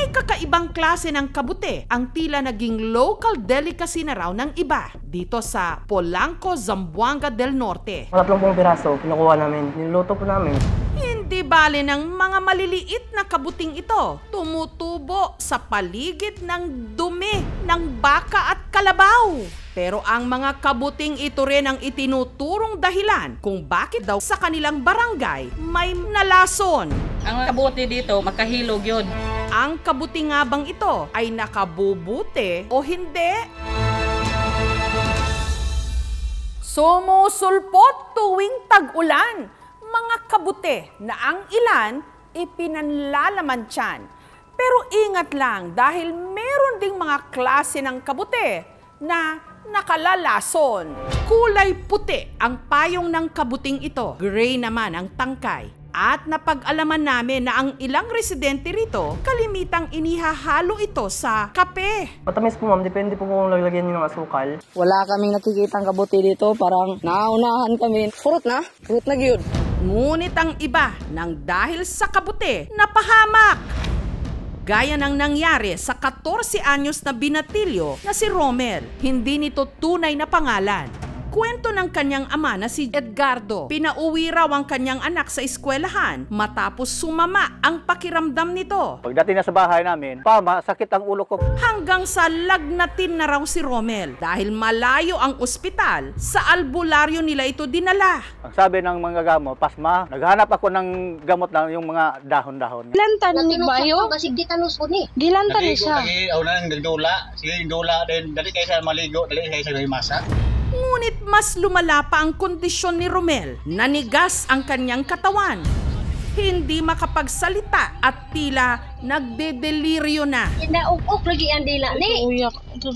may kakaibang klase ng kabute ang tila naging local delicacy na raw ng iba dito sa Polanco, Zamboanga del Norte. 30 piraso, kinukuha namin, niluto po namin. Hindi bale ng mga maliliit na kabuting ito tumutubo sa paligid ng dumi ng baka at kalabaw. Pero ang mga kabuting ito rin ang itinuturong dahilan kung bakit daw sa kanilang barangay may nalason. Ang kabuti dito, makahilog yun. Ang kabuti nga bang ito ay nakabubuti o hindi? Sumusulpot tuwing tag-ulan, mga kabute na ang ilan ipinanlalaman tiyan. Pero ingat lang dahil meron ding mga klase ng kabute na nakalalason. Kulay puti ang payong ng kabuting ito, gray naman ang tangkay. At napag-alaman namin na ang ilang residente rito, kalimitang inihahalo ito sa kape. Matamis po ma'am, depende po kung lalagyan niyo ng asukal. Wala kaming nakikitang kabuti dito, parang naunahan kami. Furot na gyud. Ngunit ang iba nang dahil sa kabute, napahamak. Gaya ng nangyari sa 14 anyos na binatilyo na si Romel. Hindi nito tunay na pangalan. Kwento ng kanyang ama na si Edgardo, pinauwi raw ang kanyang anak sa eskwelahan matapos sumama ang pakiramdam nito. Pagdating na sa bahay namin, masakit ang ulo ko. Hanggang sa lagnatin na raw si Romel dahil malayo ang ospital, sa albularyo nila ito dinala. Ang sabi ng mga gamot, pasma, naghanap ako ng gamot na yung mga dahon-dahon. Gilantan ni bayo? Basig ditanos po ni. Gilantan ni siya. Lagi, nang nagdula. Sige, nagdula din. Dali kayo sa maligo, dali kayo sa masa. Ngunit mas lumala pa ang kondisyon ni Romel. Nanigas ang kanyang katawan. Hindi makapagsalita at tila nagdedeliryo na. Nauk-uk lagi ang dila ni. Uyak.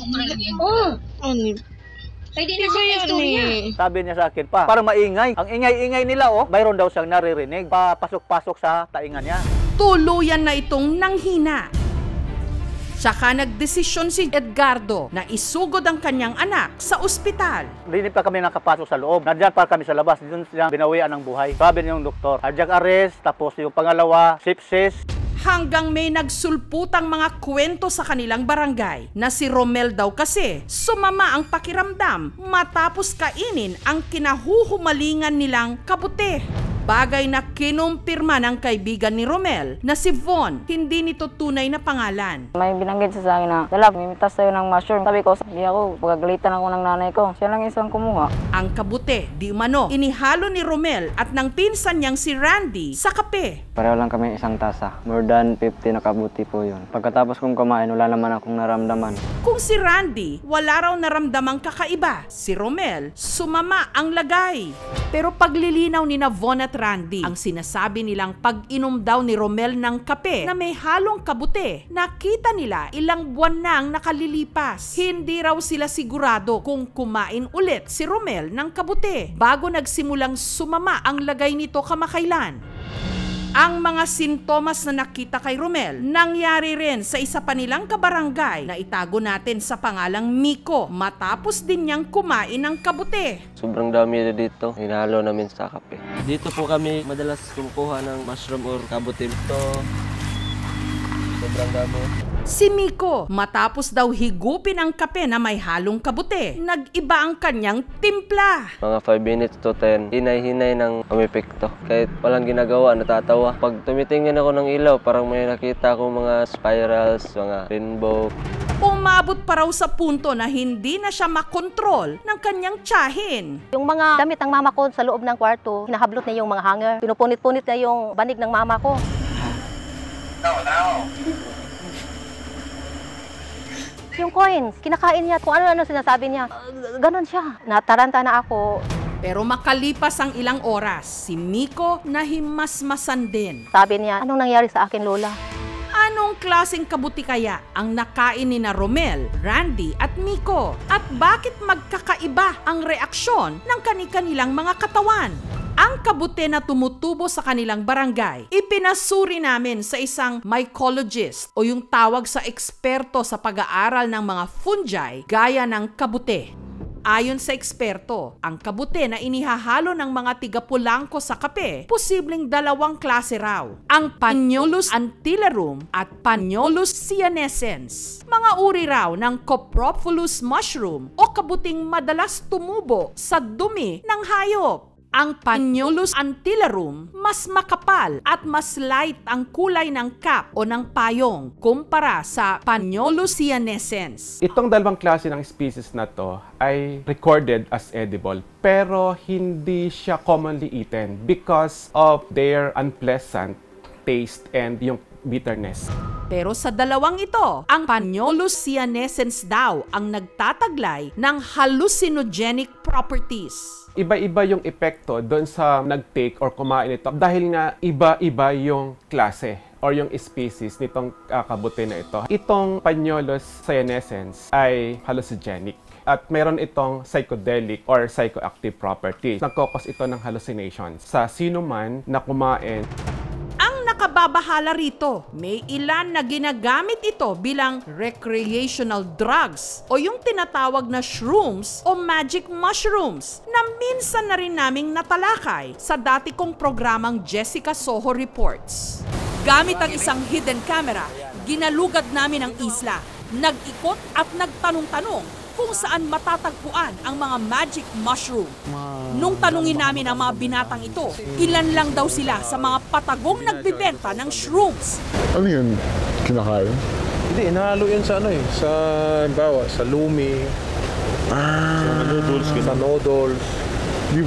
Ani? Pwede na siya istorya. Sabi niya sa akin, parang maingay. Ang ingay-ingay nila, mayroon daw siyang naririnig. Papasok-pasok sa taingan niya. Tuluyan na itong nanghina. Saka nagdesisyon si Edgardo na isugod ang kanyang anak sa ospital. Hindi pa kami nakapasok sa loob. Nandiyan pa kami sa labas. Doon siya binawian ng buhay. Sabi niya yung doktor, cardiac arrest, tapos yung pangalawa, sepsis. Hanggang may nagsulputang mga kwento sa kanilang barangay na si Romel daw kasi sumama ang pakiramdam matapos kainin ang kinahuhumalingan nilang kabute. Bagay na kinumpirma ng kaibigan ni Romel na si Von, hindi nito tunay na pangalan. May binanggit sa akin na, Dala, mimitas tayo ng mushroom. Sabi ko, hindi ako, pagagalitan ako ng nanay ko. Siya lang isang kumuha. Ang kabute, di umano, inihalo ni Romel at ng pinsan niyang si Randy sa kape. Pareho lang kami isang tasa. More than 50 na kabuti po yun. Pagkatapos kong kumain, wala naman akong naramdaman. Kung si Randy, wala raw naramdamang kakaiba. Si Romel, sumama ang lagay. Pero paglilinaw ni Von at Randy, ang sinasabi nilang pag-inom daw ni Romel ng kape na may halong kabute, nakita nila ilang buwan nang nakalilipas. Hindi raw sila sigurado kung kumain ulit si Romel ng kabute bago nagsimulang sumama ang lagay nito kamakailan. Ang mga sintomas na nakita kay Romel nangyari rin sa isa pa nilang kabarangay na itago natin sa pangalang Miko matapos din niyang kumain ng kabute. Sobrang dami na dito, hinalo namin sa kape. Dito po kami madalas kumukuha ng mushroom or kabute. Ito, sobrang dami. Si Miko, matapos daw higupin ang kape na may halong kabute, nag-iba ang kanyang timpla. Mga 5 minutes to 10, hinay-hinay ng umepekto. Kahit walang ginagawa, natatawa. Pag tumitingin ako ng ilaw, parang may nakita akong mga spirals, mga rainbow. Umabot pa raw sa punto na hindi na siya makontrol ng kanyang tiyahin. Yung mga damit ng mama ko sa loob ng kwarto, hinahablot niya yung mga hanger. Pinupunit-punit niya yung banig ng mama ko. Yung coins, kinakain niya. Kung ano-ano sinasabi niya, ganon siya. Nataranta na ako. Pero makalipas ang ilang oras, si Miko nahimasmasan din. Sabi niya, anong nangyari sa akin, Lola? Anong klaseng kabuti kaya ang nakain ni na Romel, Randy at Miko? At bakit magkakaiba ang reaksyon ng kani-kanilang mga katawan? Ang kabute na tumutubo sa kanilang barangay, ipinasuri namin sa isang mycologist o yung tawag sa eksperto sa pag-aaral ng mga fungi gaya ng kabute. Ayon sa eksperto, ang kabute na inihahalo ng mga tiga-Pulangco sa kape, posibleng dalawang klase raw, ang Pagnolus antillarum at Pagnolus cyanescens. Mga uri raw ng Coprophilus mushroom o kabuting madalas tumubo sa dumi ng hayop. Ang Pagnolus antillarum mas makapal at mas light ang kulay ng cap o ng payong kumpara sa Pagnolus cyanescens. Itong dalawang klase ng species na to ay recorded as edible pero hindi siya commonly eaten because of their unpleasant taste and yung bitterness. Pero sa dalawang ito, ang Pagnolus cyanescens daw ang nagtataglay ng hallucinogenic properties. Iba-iba yung epekto doon sa nag-take or kumain ito dahil nga iba-iba yung klase or yung species nitong kabute na ito. Itong Pagnolus cyanescens ay hallucinogenic at mayroon itong psychedelic or psychoactive properties. Nagkokos ito ng hallucinations sa sino man na kumain. Nakababahala rito, may ilan na ginagamit ito bilang recreational drugs o yung tinatawag na shrooms o magic mushrooms na minsan na rin naming natalakay sa dati kong programang Jessica Soho Reports. Gamit ang isang hidden camera, ginalugad namin ang isla, nag-ikot at nagtanong-tanong kung saan matatagpuan ang mga magic mushroom. Nung tanungin namin ang mga binatang ito, ilan lang daw sila sa mga patagong nagbibenta ng shrooms. Ano yun? Kinakain? Hindi, inahalo yan sa sa bawa, sa lumi, sa noodles. Di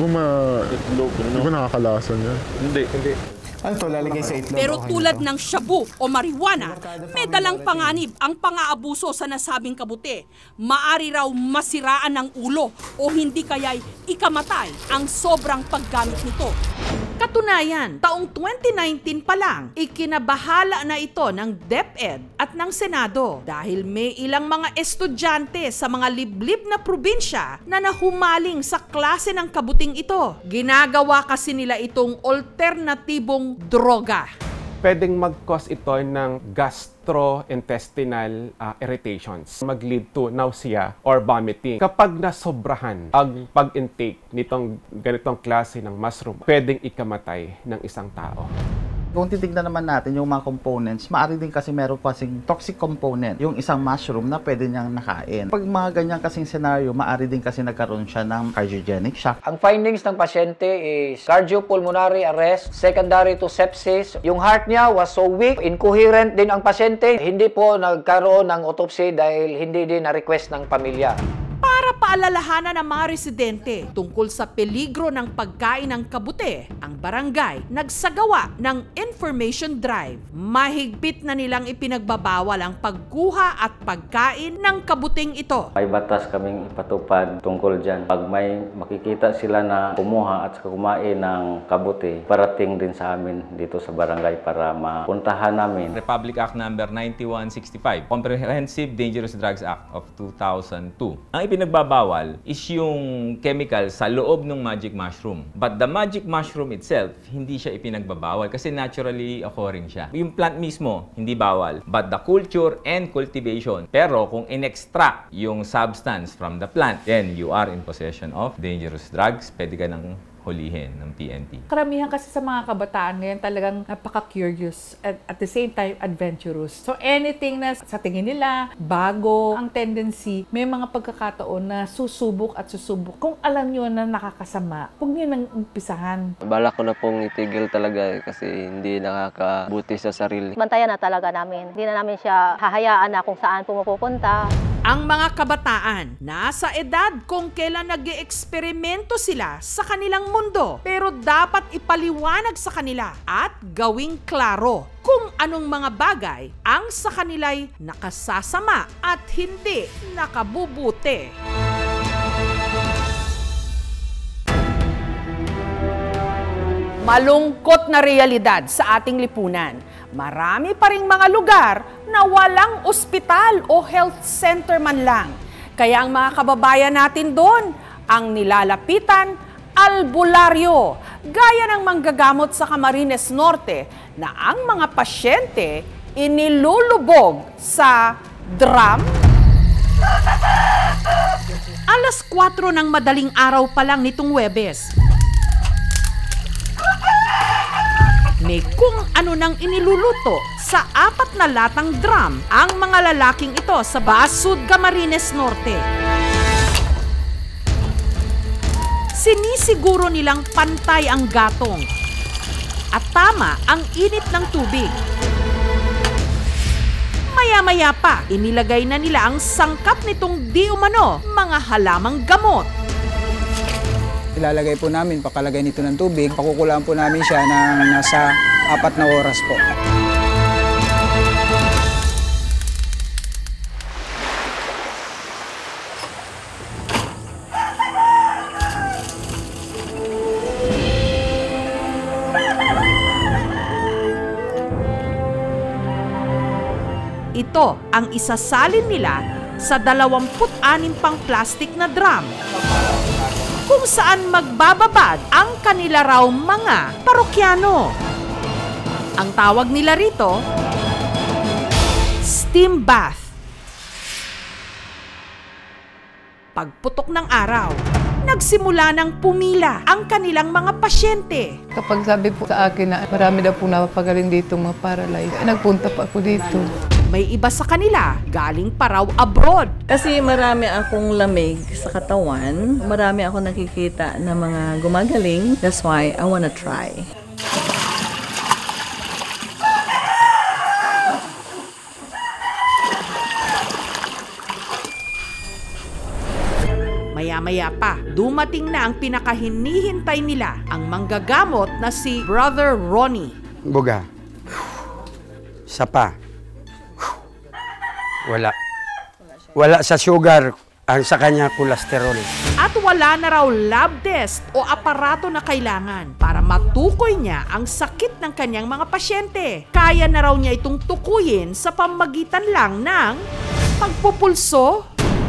ba nakakalasan yan? Hindi. Ano to, lalagay sa itlog? Pero tulad ng shabu o marijuana, may dalang panganib ang pang-aabuso sa nasabing kabute. Maari raw masiraan ng ulo o hindi kaya'y ikamatay ang sobrang paggamit nito. Katunayan, taong 2019 pa lang, ikinabahala na ito ng DepEd at ng Senado dahil may ilang mga estudyante sa mga liblib na probinsya na nahumaling sa klase ng kabuting ito. Ginagawa kasi nila itong alternatibong droga. Pwedeng mag-cause ito ng gastrointestinal irritations. Mag-lead to nausea or vomiting. Kapag nasobrahan ang pag-intake nitong ganitong klase ng mushroom, pwedeng ikamatay ng isang tao. Kung titignan naman natin yung mga components, maaari din kasi meron kasing toxic component, yung isang mushroom na pwede niyang nakain. Pag mga ganyan kasing scenario, maaari din kasi nagkaroon siya ng cardiogenic shock. Ang findings ng pasyente is cardiopulmonary arrest, secondary to sepsis. Yung heart niya was so weak, incoherent din ang pasyente. Hindi po nagkaroon ng autopsy dahil hindi din na-request ng pamilya. Para paalalahanan ng mga residente tungkol sa peligro ng pagkain ng kabute, ang barangay nagsagawa ng information drive. Mahigpit na nilang ipinagbabawal ang pagkuha at pagkain ng kabuting ito. May batas kaming ipatupad tungkol dyan. Pag may makikita sila na kumuha at kumain ng kabute, parating din sa amin dito sa barangay para mapuntahan namin. Republic Act Number 9165, Comprehensive Dangerous Drugs Act of 2002. Ang ipinagbabawal is yung chemical sa loob ng magic mushroom. But the magic mushroom itself, hindi siya ipinagbabawal kasi naturally occurring siya. Yung plant mismo, hindi bawal. But the culture and cultivation. Pero kung in-extract yung substance from the plant, then you are in possession of dangerous drugs. Pwede ka nang hulihin ng PNP. Karamihan kasi sa mga kabataan ngayon talagang napaka-curious at the same time adventurous. So anything na sa tingin nila bago ang tendency, may mga pagkakataon na susubok at susubok. Kung alam nyo na nakakasama, huwag nyo nang umpisahan. Balak ko na pong itigil talaga kasi hindi nakakabuti sa sarili. Bantayan na talaga namin. Hindi na namin siya hahayaan na kung saan pumupunta. Ang mga kabataan, nasa edad kung kailan nag-eeksperimento sila sa kanilang mundo. Pero dapat ipaliwanag sa kanila at gawing klaro kung anong mga bagay ang sa kanila'y nakasasama at hindi nakabubuti. Malungkot na realidad sa ating lipunan. Marami pa ring mga lugar na walang ospital o health center man lang. Kaya ang mga kababayan natin doon ang nilalapitan, albularyo, gaya ng manggagamot sa Camarines Norte na ang mga pasyente inilulubog sa drum Alas 4 ng madaling araw pa lang nitong Huwebes. May kung ano nang iniluluto sa 4 na latang drum ang mga lalaking ito sa Basud, Camarines Norte. Sinisiguro nilang pantay ang gatong at tama ang init ng tubig. Maya-maya pa, inilagay na nila ang sangkap nitong di umano mga halamang gamot. Ilalagay po namin, pakalagay nito ng tubig, pakukulaan po namin siya ng nasa 4 na oras po. Ito ang isasalin nila sa 26 pang plastic na drum, kung saan magbababad ang kanila raw mga parokyano. Ang tawag nila rito, steam bath. Pagputok ng araw, nagsimula ng pumila ang kanilang mga pasyente. Kapag sabi po sa akin na marami daw po napapagaling dito mga paralyzed, nagpunta pa ako dito. May iba sa kanila, galing pa raw abroad. Kasi marami akong lamig sa katawan. Marami akong nakikita na mga gumagaling. That's why I wanna try. Maya-maya pa, dumating na ang pinakahinihintay nila, ang manggagamot na si Brother Ronnie. Buga. Sapa. Wala sa sugar ang sa kanya cholesterol. At wala na raw lab test o aparato na kailangan para matukoy niya ang sakit ng kanyang mga pasyente. Kaya na raw niya itong tukuyin sa pamagitan lang ng pagpupulso.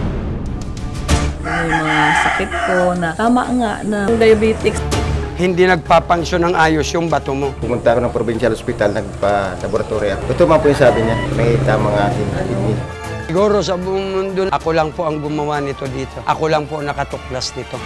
May mga sakit ko na tama nga na diabetes. Hindi nagpapangsyon ng ayos yung bato mo. Pumunta ako ng provincial hospital, nagpa-laboratory ako. Ito man po yung sabi niya, may tamang kidney. Siguro sa buong mundo, ako lang po ang gumawa nito dito. Ako lang po nakatuklas nito.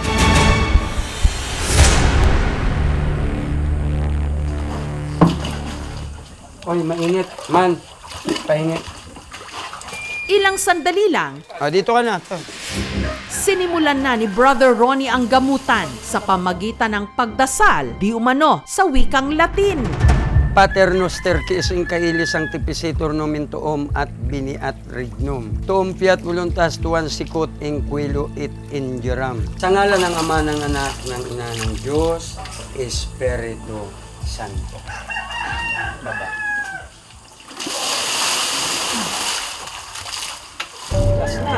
Oy, mainit. Man, pahingi. Ilang sandali lang, dito ka na. sinimulan na ni Brother Ronnie ang gamutan sa pamagitan ng pagdasal, di umano sa wikang Latin. Pater noster qui es in caeli sanctificetur nomen tuum at biniat regnum. Tuum fiat voluntas tuan sicut in quilo et ingeram. Sa ngalan ng Ama, ng Anak, ng Ina ng Diyos, Espiritu Santo. Baba. Las na.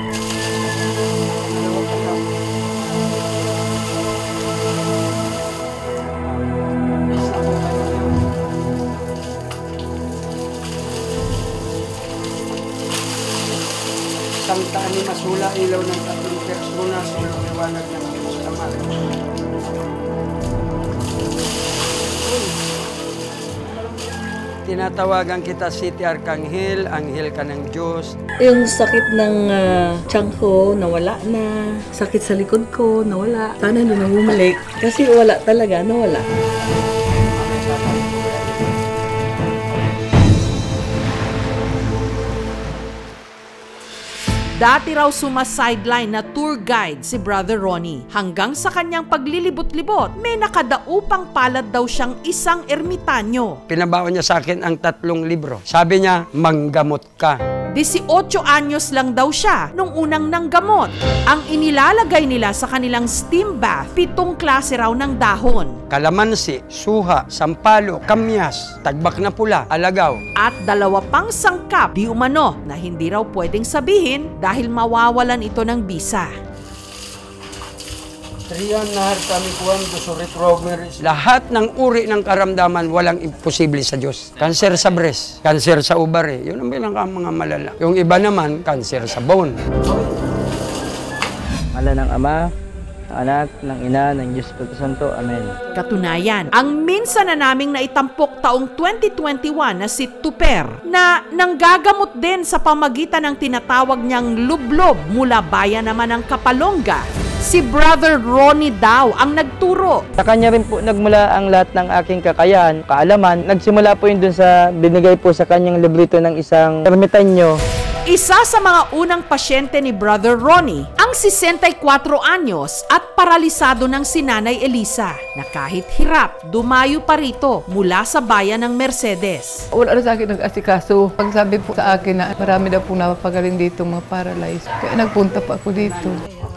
Santa ni masula ilaw ng tatlong persona sa liwanag ng Diyos Ama. Tinatawagan kita City Arkanghel, Anghel ka ng Diyos. Yung sakit ng tiyan ko, nawala na. Sakit sa likod ko, nawala. Sana hindi na bumalik. Kasi wala talaga, nawala. Dati raw suma-sideline na tour guide si Brother Ronnie. Hanggang sa kanyang paglilibot-libot, may nakadaupang palad daw siyang isang ermitanyo. Pinabaon niya sa akin ang 3 libro. Sabi niya, manggamot ka. 18 anyos lang daw siya nung unang nanggamot. Ang inilalagay nila sa kanilang steam bath, 7 klase raw ng dahon. Kalamansi, suha, sampalo, kamyas, tagbak na pula, alagaw. At 2 pang sangkap, di umano, na hindi raw pwedeng sabihin dahil mawawalan ito ng bisa. Lahat ng uri ng karamdaman walang imposible sa Diyos. Kanser sa breast, kanser sa ovary, yun ang bilang mga malala. Yung iba naman, kanser sa bone. Ngalan ng Ama, anak, ng ina, ng Diyos Espiritu Santo. Amen. Katunayan, ang minsan na naming naitampok taong 2021 na si Tuper na nanggagamot din sa pamagitan ng tinatawag niyang lublob mula bayan naman ng Kapalonga. Si Brother Ronnie daw ang nagturo. Sa kanya rin po nagmula ang lahat ng aking kakayahan, kaalaman. Nagsimula po yun dun sa binigay po sa kanyang librito ng isang ermitanyo. Isa sa mga unang pasyente ni Brother Ronnie, ang 64 anyos at paralisado ng si Nanay Elisa, na kahit hirap, dumayo pa rito mula sa bayan ng Mercedes. Wala na sa akin nag-asikaso. Pag sabi po sa akin na marami na po napapagaling dito mga paralyzed, kaya nagpunta pa ako dito.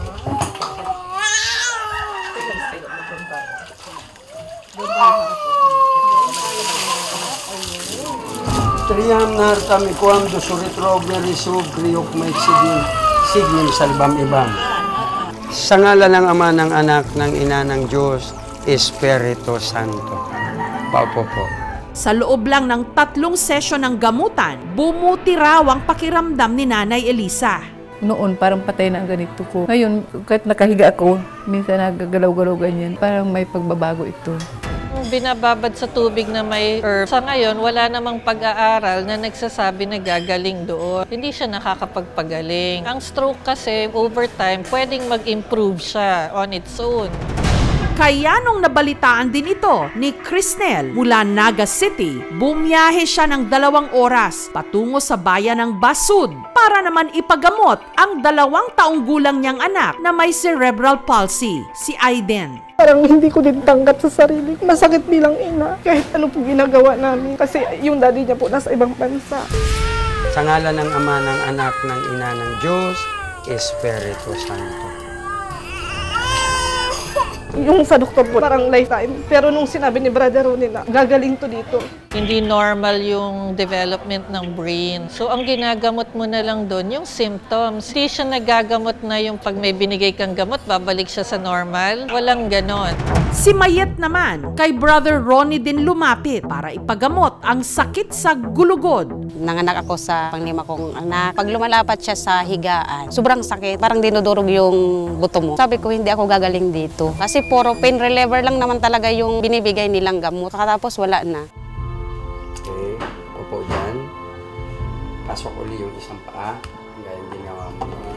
Triyam na hartami kuam do suritroveri subbriok maiksigin signin salbam ibam. Sa ngala ng Ama, ng Anak, ng Ina, ng Diyos, Espiritu Santo. Paupo po. Sa loob lang ng 3 sesyon ng gamutan, bumuti raw ang pakiramdam ni Nanay Elisa. Noon, parang patay na ang ganito ko. Ngayon, kahit nakahiga ako, minsan nagagalaw-galaw ganyan. Parang may pagbabago ito. Binababad sa tubig na may herb. Sa ngayon, wala namang pag-aaral na nagsasabi na gagaling doon. Hindi siya nakakapagpagaling. Ang stroke kasi, over time, pwedeng mag-improve siya on its own. Kaya nung nabalitaan din ito ni Crisnel mula Naga City, bumiyahe siya ng 2 oras patungo sa bayan ng Basud para naman ipagamot ang 2 taong gulang niyang anak na may cerebral palsy, si Aiden. Parang hindi ko din tanggap sa sarili. Masakit bilang ina. Kahit ano po ginagawa namin. Kasi yung daddy niya po nasa ibang bansa. Sa ngala ng Ama, ng Anak, ng Ina, ng Diyos, Espiritu Santo. Yung sa doktor po, parang lifetime. Pero nung sinabi ni Brother Ronnie na gagaling to dito. Hindi normal yung development ng brain. So, ang ginagamot mo na lang doon, yung symptoms. Hindi siya nagagamot na yung pag may binigay kang gamot, babalik siya sa normal. Walang ganon. Si Mayet naman, kay Brother Ronnie din lumapit para ipagamot ang sakit sa gulugod. Nanganak ako sa panglima kong anak. Pag lumalapat siya sa higaan, sobrang sakit. Parang dinudurog yung buto mo. Sabi ko, hindi ako gagaling dito. Kasi puro pain reliever lang naman talaga yung binibigay nilang gamot. Tapos wala na. Okay, upo dyan. Pasok uli yung isang paa. Gaya yung ginawa mo naman.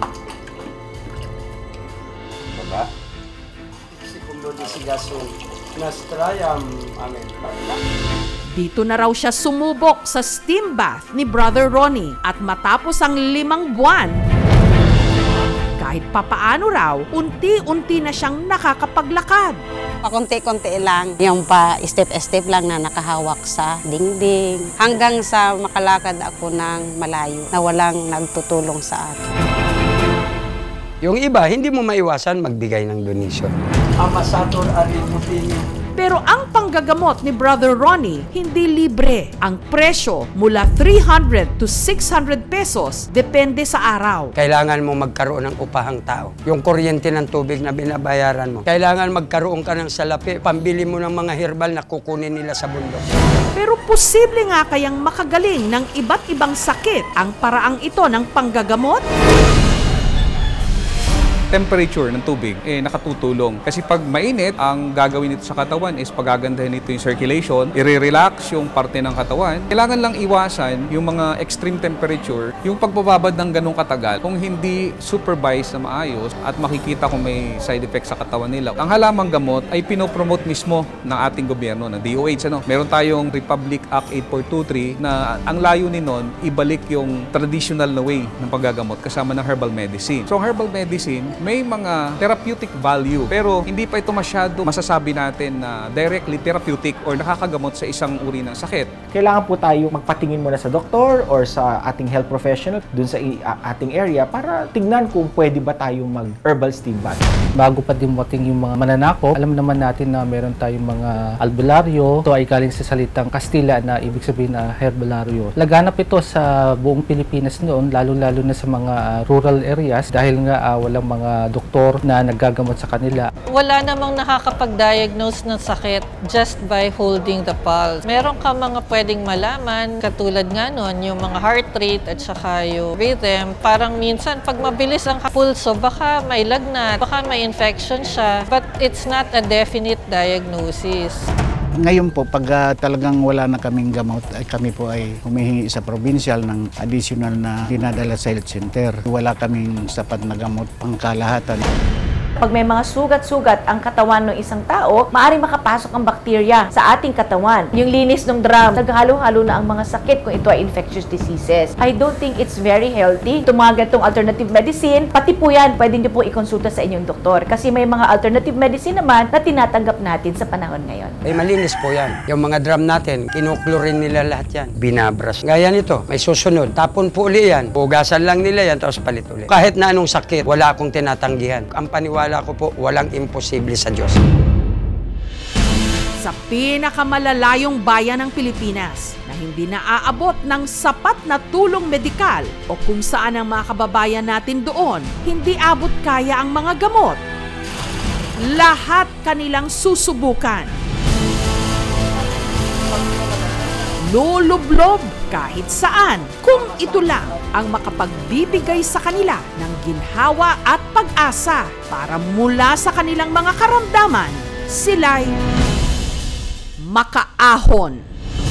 Baba. Sikundo di sigasun. Nastrayam. Amen. Dito na raw siya sumubok sa steam bath ni Brother Ronnie at matapos ang 5 buwan, kahit papaano raw, unti-unti na siyang nakakapaglakad. Pakunti-kunti lang, yung pa step-step lang na nakahawak sa dingding. Hanggang sa makalakad ako ng malayo na walang nagtutulong sa akin. Yung iba, hindi mo maiwasan magbigay ng donation. Amasator Arimutini. Pero ang panggagamot ni Brother Ronnie, hindi libre. Ang presyo mula 300 to 600 pesos, depende sa araw. Kailangan mo magkaroon ng upahang tao. Yung kuryente ng tubig na binabayaran mo. Kailangan magkaroon ka ng salapi, pambili mo ng mga herbal na kukunin nila sa bundok. Pero posible nga kayang makagaling ng iba't ibang sakit ang paraang ito ng panggagamot? Temperature ng tubig nakatutulong. Kasi pag mainit, ang gagawin nito sa katawan is pagagandahin nito yung circulation, i-relax yung parte ng katawan. Kailangan lang iwasan yung mga extreme temperature, yung pagbababad ng ganong katagal, kung hindi supervised na maayos at makikita kung may side effects sa katawan nila. Ang halamang gamot ay pinopromote mismo ng ating gobyerno, ng DOH. Meron tayong Republic Act 8423 na ang layunin nun, ibalik yung traditional na way ng paggagamot kasama ng herbal medicine. So herbal medicine, may mga therapeutic value, pero hindi pa ito masyado masasabi natin na directly therapeutic or nakakagamot sa isang uri ng sakit. Kailangan po tayo magpatingin muna sa doktor or sa ating health professional dun sa ating area para tignan kung pwede ba tayong mag-herbal steam bath. Bago pa dumating yung mga mananakop, alam naman natin na meron tayong mga albularyo. Ito ay galing sa salitang Kastila na ibig sabihin na herbalaryo. Laganap ito sa buong Pilipinas noon, lalo-lalo na sa mga rural areas dahil nga walang mga mga doktor na naggagamot sa kanila. Wala namang nakakapag-diagnose ng sakit just by holding the pulse. Meron ka mga pwedeng malaman, katulad nga nun, yung mga heart rate at saka yung rhythm. Parang minsan, pag mabilis ang pulso, baka may lagnat, baka may infection siya. But it's not a definite diagnosis. Ngayon po, pag talagang wala na kaming gamot, kami po ay humihingi sa provincial ng additional na dinadala sa health center. Wala kaming sapat na gamot pang kalahatan. Pag may mga sugat-sugat ang katawan ng isang tao, maaaring makapasok ang bakterya sa ating katawan. Yung linis ng drum, naghalo-halo na ang mga sakit kung ito ay infectious diseases. I don't think it's very healthy. Tumagat tong alternative medicine, pati po yan, pwede nyo po ikonsulta sa inyong doktor. Kasi may mga alternative medicine naman na tinatanggap natin sa panahon ngayon. Ay malinis po yan. Yung mga drum natin, kinuklorin nila lahat yan. Binabras. Gaya nito, may susunod. Tapon po uli yan. Hugasan lang nila yan, tapos palit uli. Kahit na anong sakit, wala akong tinatanggihan. Ang paniwala ko po, walang imposible sa Diyos. Sa pinakamalalayong bayan ng Pilipinas na hindi naaabot ng sapat na tulong medikal o kung saan ang mga kababayan natin doon hindi abot kaya ang mga gamot, lahat kanilang susubukan. Lulublob kahit saan kung ito lang ang makapagbibigay sa kanila ng ginhawa at pag-asa para mula sa kanilang mga karamdaman, sila'y makaahon.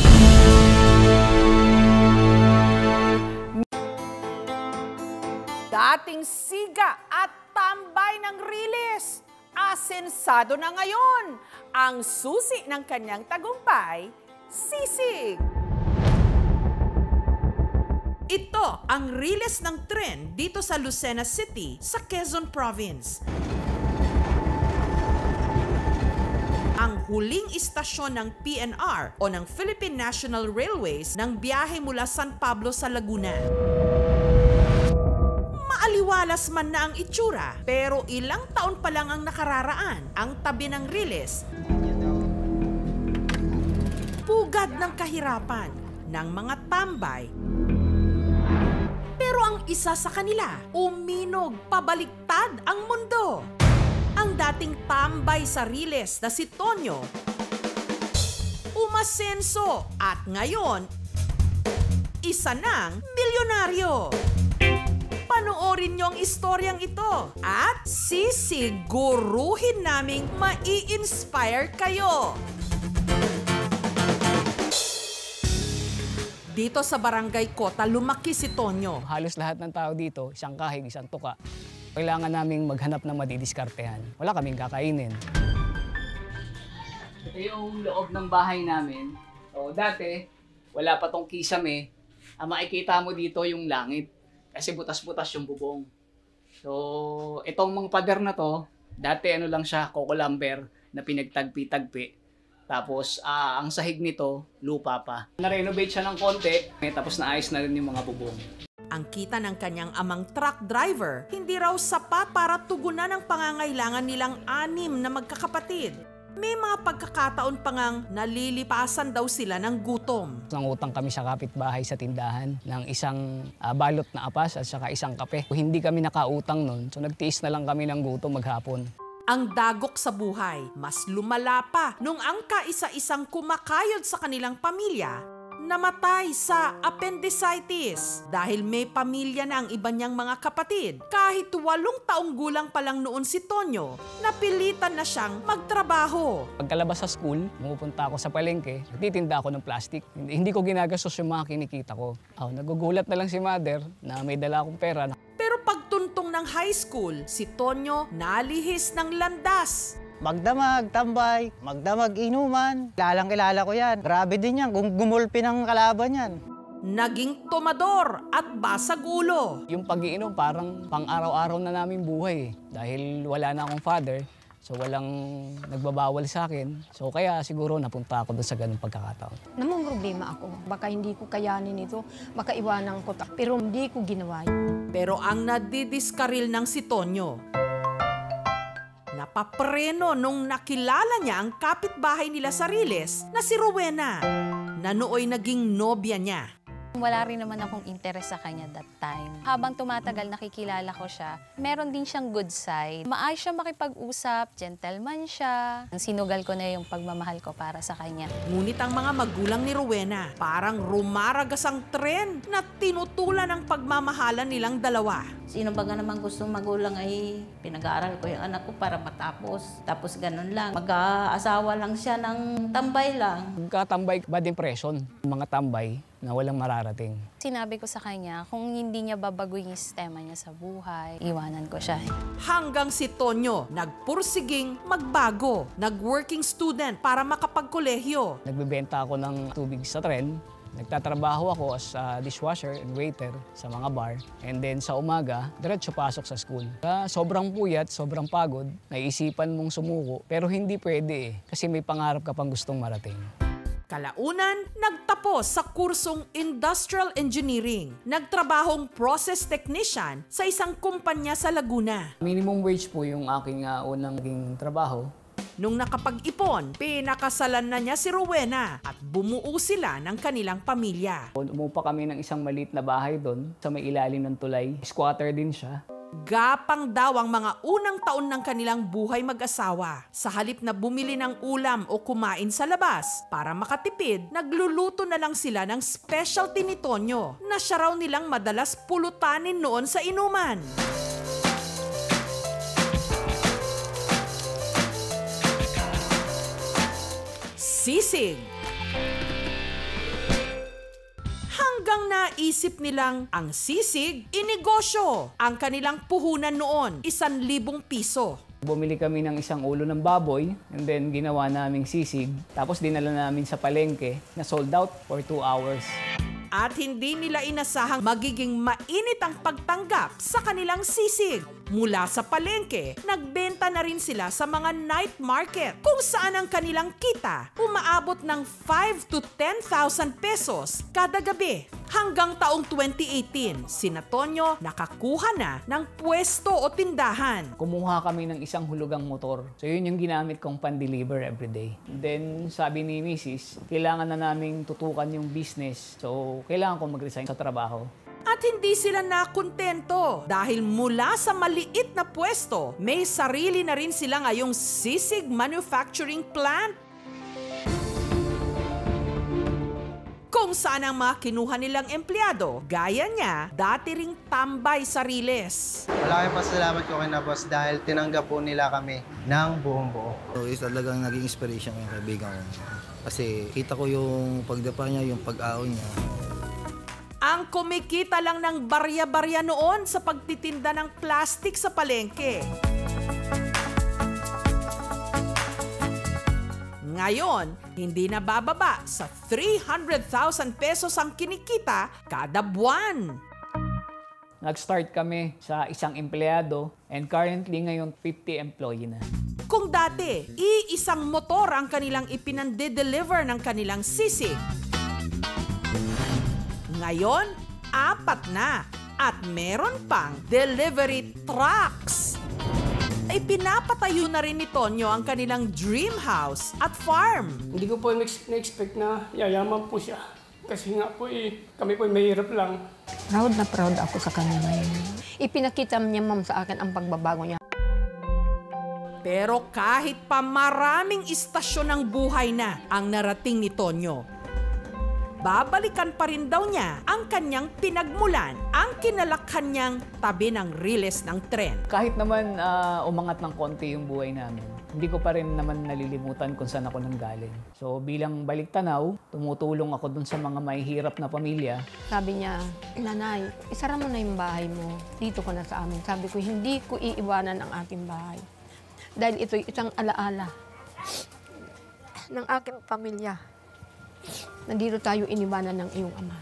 Dating siga at tambay ng Riles, asensado na ngayon ang susi ng kanyang tagumpay, sisig. Ito ang Riles ng tren dito sa Lucena City sa Quezon Province. Ang huling istasyon ng PNR o ng Philippine National Railways ng biyahe mula San Pablo sa Laguna. Maaliwalas man na ang itsura, pero ilang taon pa lang ang nakararaan ang tabi ng Riles. Pugad ng kahirapan ng mga tambay. Pero ang isa sa kanila, uminog, pabaliktad ang mundo. Ang dating tambay sa Riles na si Tonyo, umasenso at ngayon, isa ng milyonaryo. Panoorin niyo ang istoryang ito at sisiguruhin naming mai-inspire kayo. Dito sa Barangay Kota, lumaki si Tonyo. Halos lahat ng tao dito, isang kahig, isang tuka. Kailangan naming maghanap ng madidiskartehan. Wala kaming kakainin. Ito yung loob ng bahay namin. So, dati, wala pa tong kisame. Ang makikita mo dito yung langit. Kasi butas-butas yung bubong. So, itong mga pader na to, dati ano lang siya, coco lumber na pinagtagpi-tagpi. Tapos, ang sahig nito, lupa pa. Na-renovate siya ng konti, tapos naayos na rin yung mga bubong. Ang kita ng kanyang amang truck driver, hindi raw sapat para tugunan ang pangangailangan nilang 6 na magkakapatid. May mga pagkakataon pa ngang nalilipasan daw sila ng gutom. Nangutang kami sa kapitbahay sa tindahan ng isang balot na apas at saka isang kape. Hindi kami nakautang nun, so nagtiis na lang kami ng gutom maghapon. Ang dagok sa buhay, mas lumala pa nung ang kaisa-isang kumakayod sa kanilang pamilya namatay sa appendicitis dahil may pamilya na ang iba niyang mga kapatid. Kahit 8 taong gulang pa lang noon si Tonyo, napilitan na siyang magtrabaho. Pagkalabas sa school, pumupunta ako sa palengke, nagtitinda ako ng plastic. Hindi ko ginagastos yung mga kinikita ko. Nagugulat na lang si mother na may dala akong pera. Pero pagtuntong ng high school, si Tonyo nalihis ng landas. Magdamag, tambay, magdamag, inuman. Kilalang-kilala ko yan. Grabe din yan kung gumulpi ng kalaban yan. Naging tomador at basag ulo. Yung pag-iinom parang pang-araw-araw na namin buhay. Dahil wala na akong father, so walang nagbabawal sa akin. So kaya siguro napunta ako doon sa ganung pagkakataon. Namang problema ako. Baka hindi ko kayanin ito. Baka iwanan ko. Pero hindi ko ginawa. Pero ang nadidiskaril ng si Tonyo, napapreno nung nakilala niya ang kapitbahay nila sa Riles na si Rowena, na nooy naging nobya niya. Wala rin naman akong interest sa kanya that time. Habang tumatagal, nakikilala ko siya, meron din siyang good side. Maayos siya makipag-usap, gentleman siya. Sinugal ko na yung pagmamahal ko para sa kanya. Ngunit ang mga magulang ni Rowena, parang rumaragas ang tren na tinutulan ang pagmamahalan nilang dalawa. Sino ba nga naman gustong magulang ay pinag-aaral ko yung anak ko para matapos. Tapos ganun lang. Mag-aasawa lang siya ng tambay lang. Magkatambay, bad impression. Mga tambay na walang mararating. Sinabi ko sa kanya, kung hindi niya babaguhin yung sistema niya sa buhay, iwanan ko siya. Hanggang si Tonyo, nagpursiging magbago. Nag-working student para makapagkolehyo. Nagbebenta ako ng tubig sa tren. Nagtatrabaho ako as dishwasher and waiter sa mga bar. And then sa umaga, diretso pasok sa school. Sobrang puyat, sobrang pagod, naisipan mong sumuko. Pero hindi pwede kasi may pangarap ka pang gustong marating. Kalaunan, nagtapos sa kursong Industrial Engineering. Nagtrabahong process technician sa isang kumpanya sa Laguna. Minimum wage po yung aking unang naging trabaho. Nung nakapag-ipon, pinakasalan na niya si Rowena at bumuo sila ng kanilang pamilya. Umupa kami ng isang maliit na bahay doon sa may ilalim ng tulay. Squatter din siya. Gapang daw ang mga unang taon ng kanilang buhay mag-asawa. Sa halip na bumili ng ulam o kumain sa labas, para makatipid, nagluluto na lang sila ng specialty ni Tonyo na siya raw nilang madalas pulutanin noon sa inuman. Sisig. Hanggang naisip nilang ang sisig, inegosyo. Ang kanilang puhunan noon, 1,000 piso. Bumili kami ng isang ulo ng baboy and then ginawa naming sisig. Tapos dinala namin sa palengke na sold out for 2 hours. At hindi nila inasahang magiging mainit ang pagtanggap sa kanilang sisig. Mula sa palengke, nagbenta na rin sila sa mga night market kung saan ang kanilang kita umaabot ng 5 to 10,000 pesos kada gabi. Hanggang taong 2018, sina Tonyo nakakuha na ng pwesto o tindahan. Kumuha kami ng isang hulugang motor. So yun yung ginamit kong pan-deliver everyday. Then sabi ni Mrs., kailangan na naming tutukan yung business. So kailangan kong mag-resign sa trabaho. At hindi sila nakontento dahil mula sa maliit na pwesto, may sarili na rin sila ngayong sisig manufacturing plant. Kung saan ang mga kinuha nilang empleyado, gaya niya, dati ring tambay sa Riles. Malaking pasalamat ko kay na boss dahil tinanggap po nila kami ng buong buo. So, talagang naging inspiration yung kaibigan ko. Kasi kita ko yung pagdapa niya, yung pag-aon niya. Ang kumikita lang ng barya-barya noon sa pagtitinda ng plastic sa palengke. Ngayon, hindi na bababa sa 300,000 pesos ang kinikita kada buwan. Nag-start kami sa isang empleyado and currently ngayon 50 employee na. Kung dati, iisang motor ang kanilang ipinande-deliver ng kanilang sisig. Ngayon, 4 na at meron pang delivery trucks. Ay pinapatayo na rin ni Tonyo ang kanilang dream house at farm. Hindi ko po na-expect na yayaman po siya. Kasi nga po kami po mahirap lang. Proud na proud ako sa kanya ngayon. Ipinakita niya ma'am sa akin ang pagbabago niya. Pero kahit pa maraming istasyon ng buhay na ang narating ni Tonyo, babalikan pa rin daw niya ang kanyang pinagmulan, ang kinalakhan niyang tabi ng riles ng tren. Kahit naman umangat ng konti yung buhay namin, hindi ko pa rin naman nalilimutan kung saan ako nanggaling. So bilang baliktanaw, tumutulong ako dun sa mga mahihirap na pamilya. Sabi niya, Nanay, isara mo na yung bahay mo. Dito ka na sa amin. Sabi ko, hindi ko iiwanan ang aking bahay. Dahil ito'y isang alaala ng aking pamilya. Nandito tayo iniwanan ng iyong ama.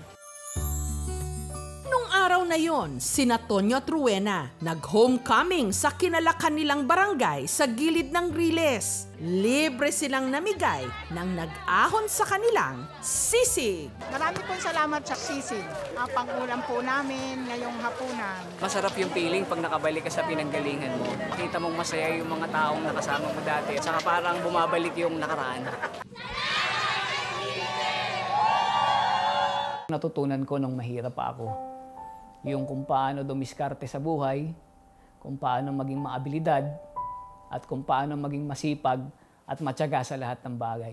Nung araw na yon, sina Tonyo at Rowena nag-homecoming sa kinalakhan nilang barangay sa gilid ng Riles. Libre silang namigay ng nag-ahon sa kanilang sisig. Marami pong salamat sa sisig. Ang pang-ulam po namin ngayong hapunan. Masarap yung feeling pag nakabalik ka sa pinanggalingan mo. Makita mong masaya yung mga taong nakasama mo dati. At saka parang bumabalik yung nakaraan. Natutunan ko nung mahirap pa ako. Yung kung paano dumiskarte sa buhay, kung paano maging maabilidad, at kung paano maging masipag at matyaga sa lahat ng bagay.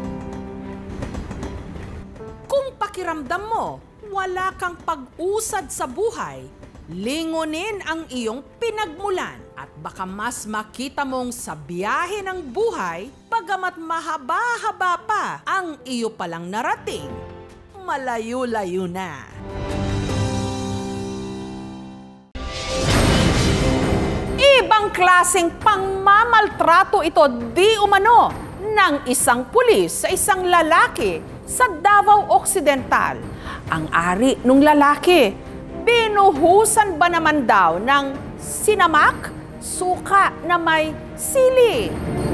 Kung pakiramdam mo, wala kang pag-usad sa buhay, lingunin ang iyong pinagmulan at baka mas makita mong sa biyahe ng buhay, bagamat mahaba-haba pa ang iyo palang narating, malayo-layo na. Ibang klaseng pangmamaltrato ito di umano ng isang pulis sa isang lalaki sa Davao Occidental. Ang ari nung lalaki, binuhusan ba naman daw ng sinamak, suka na may sili.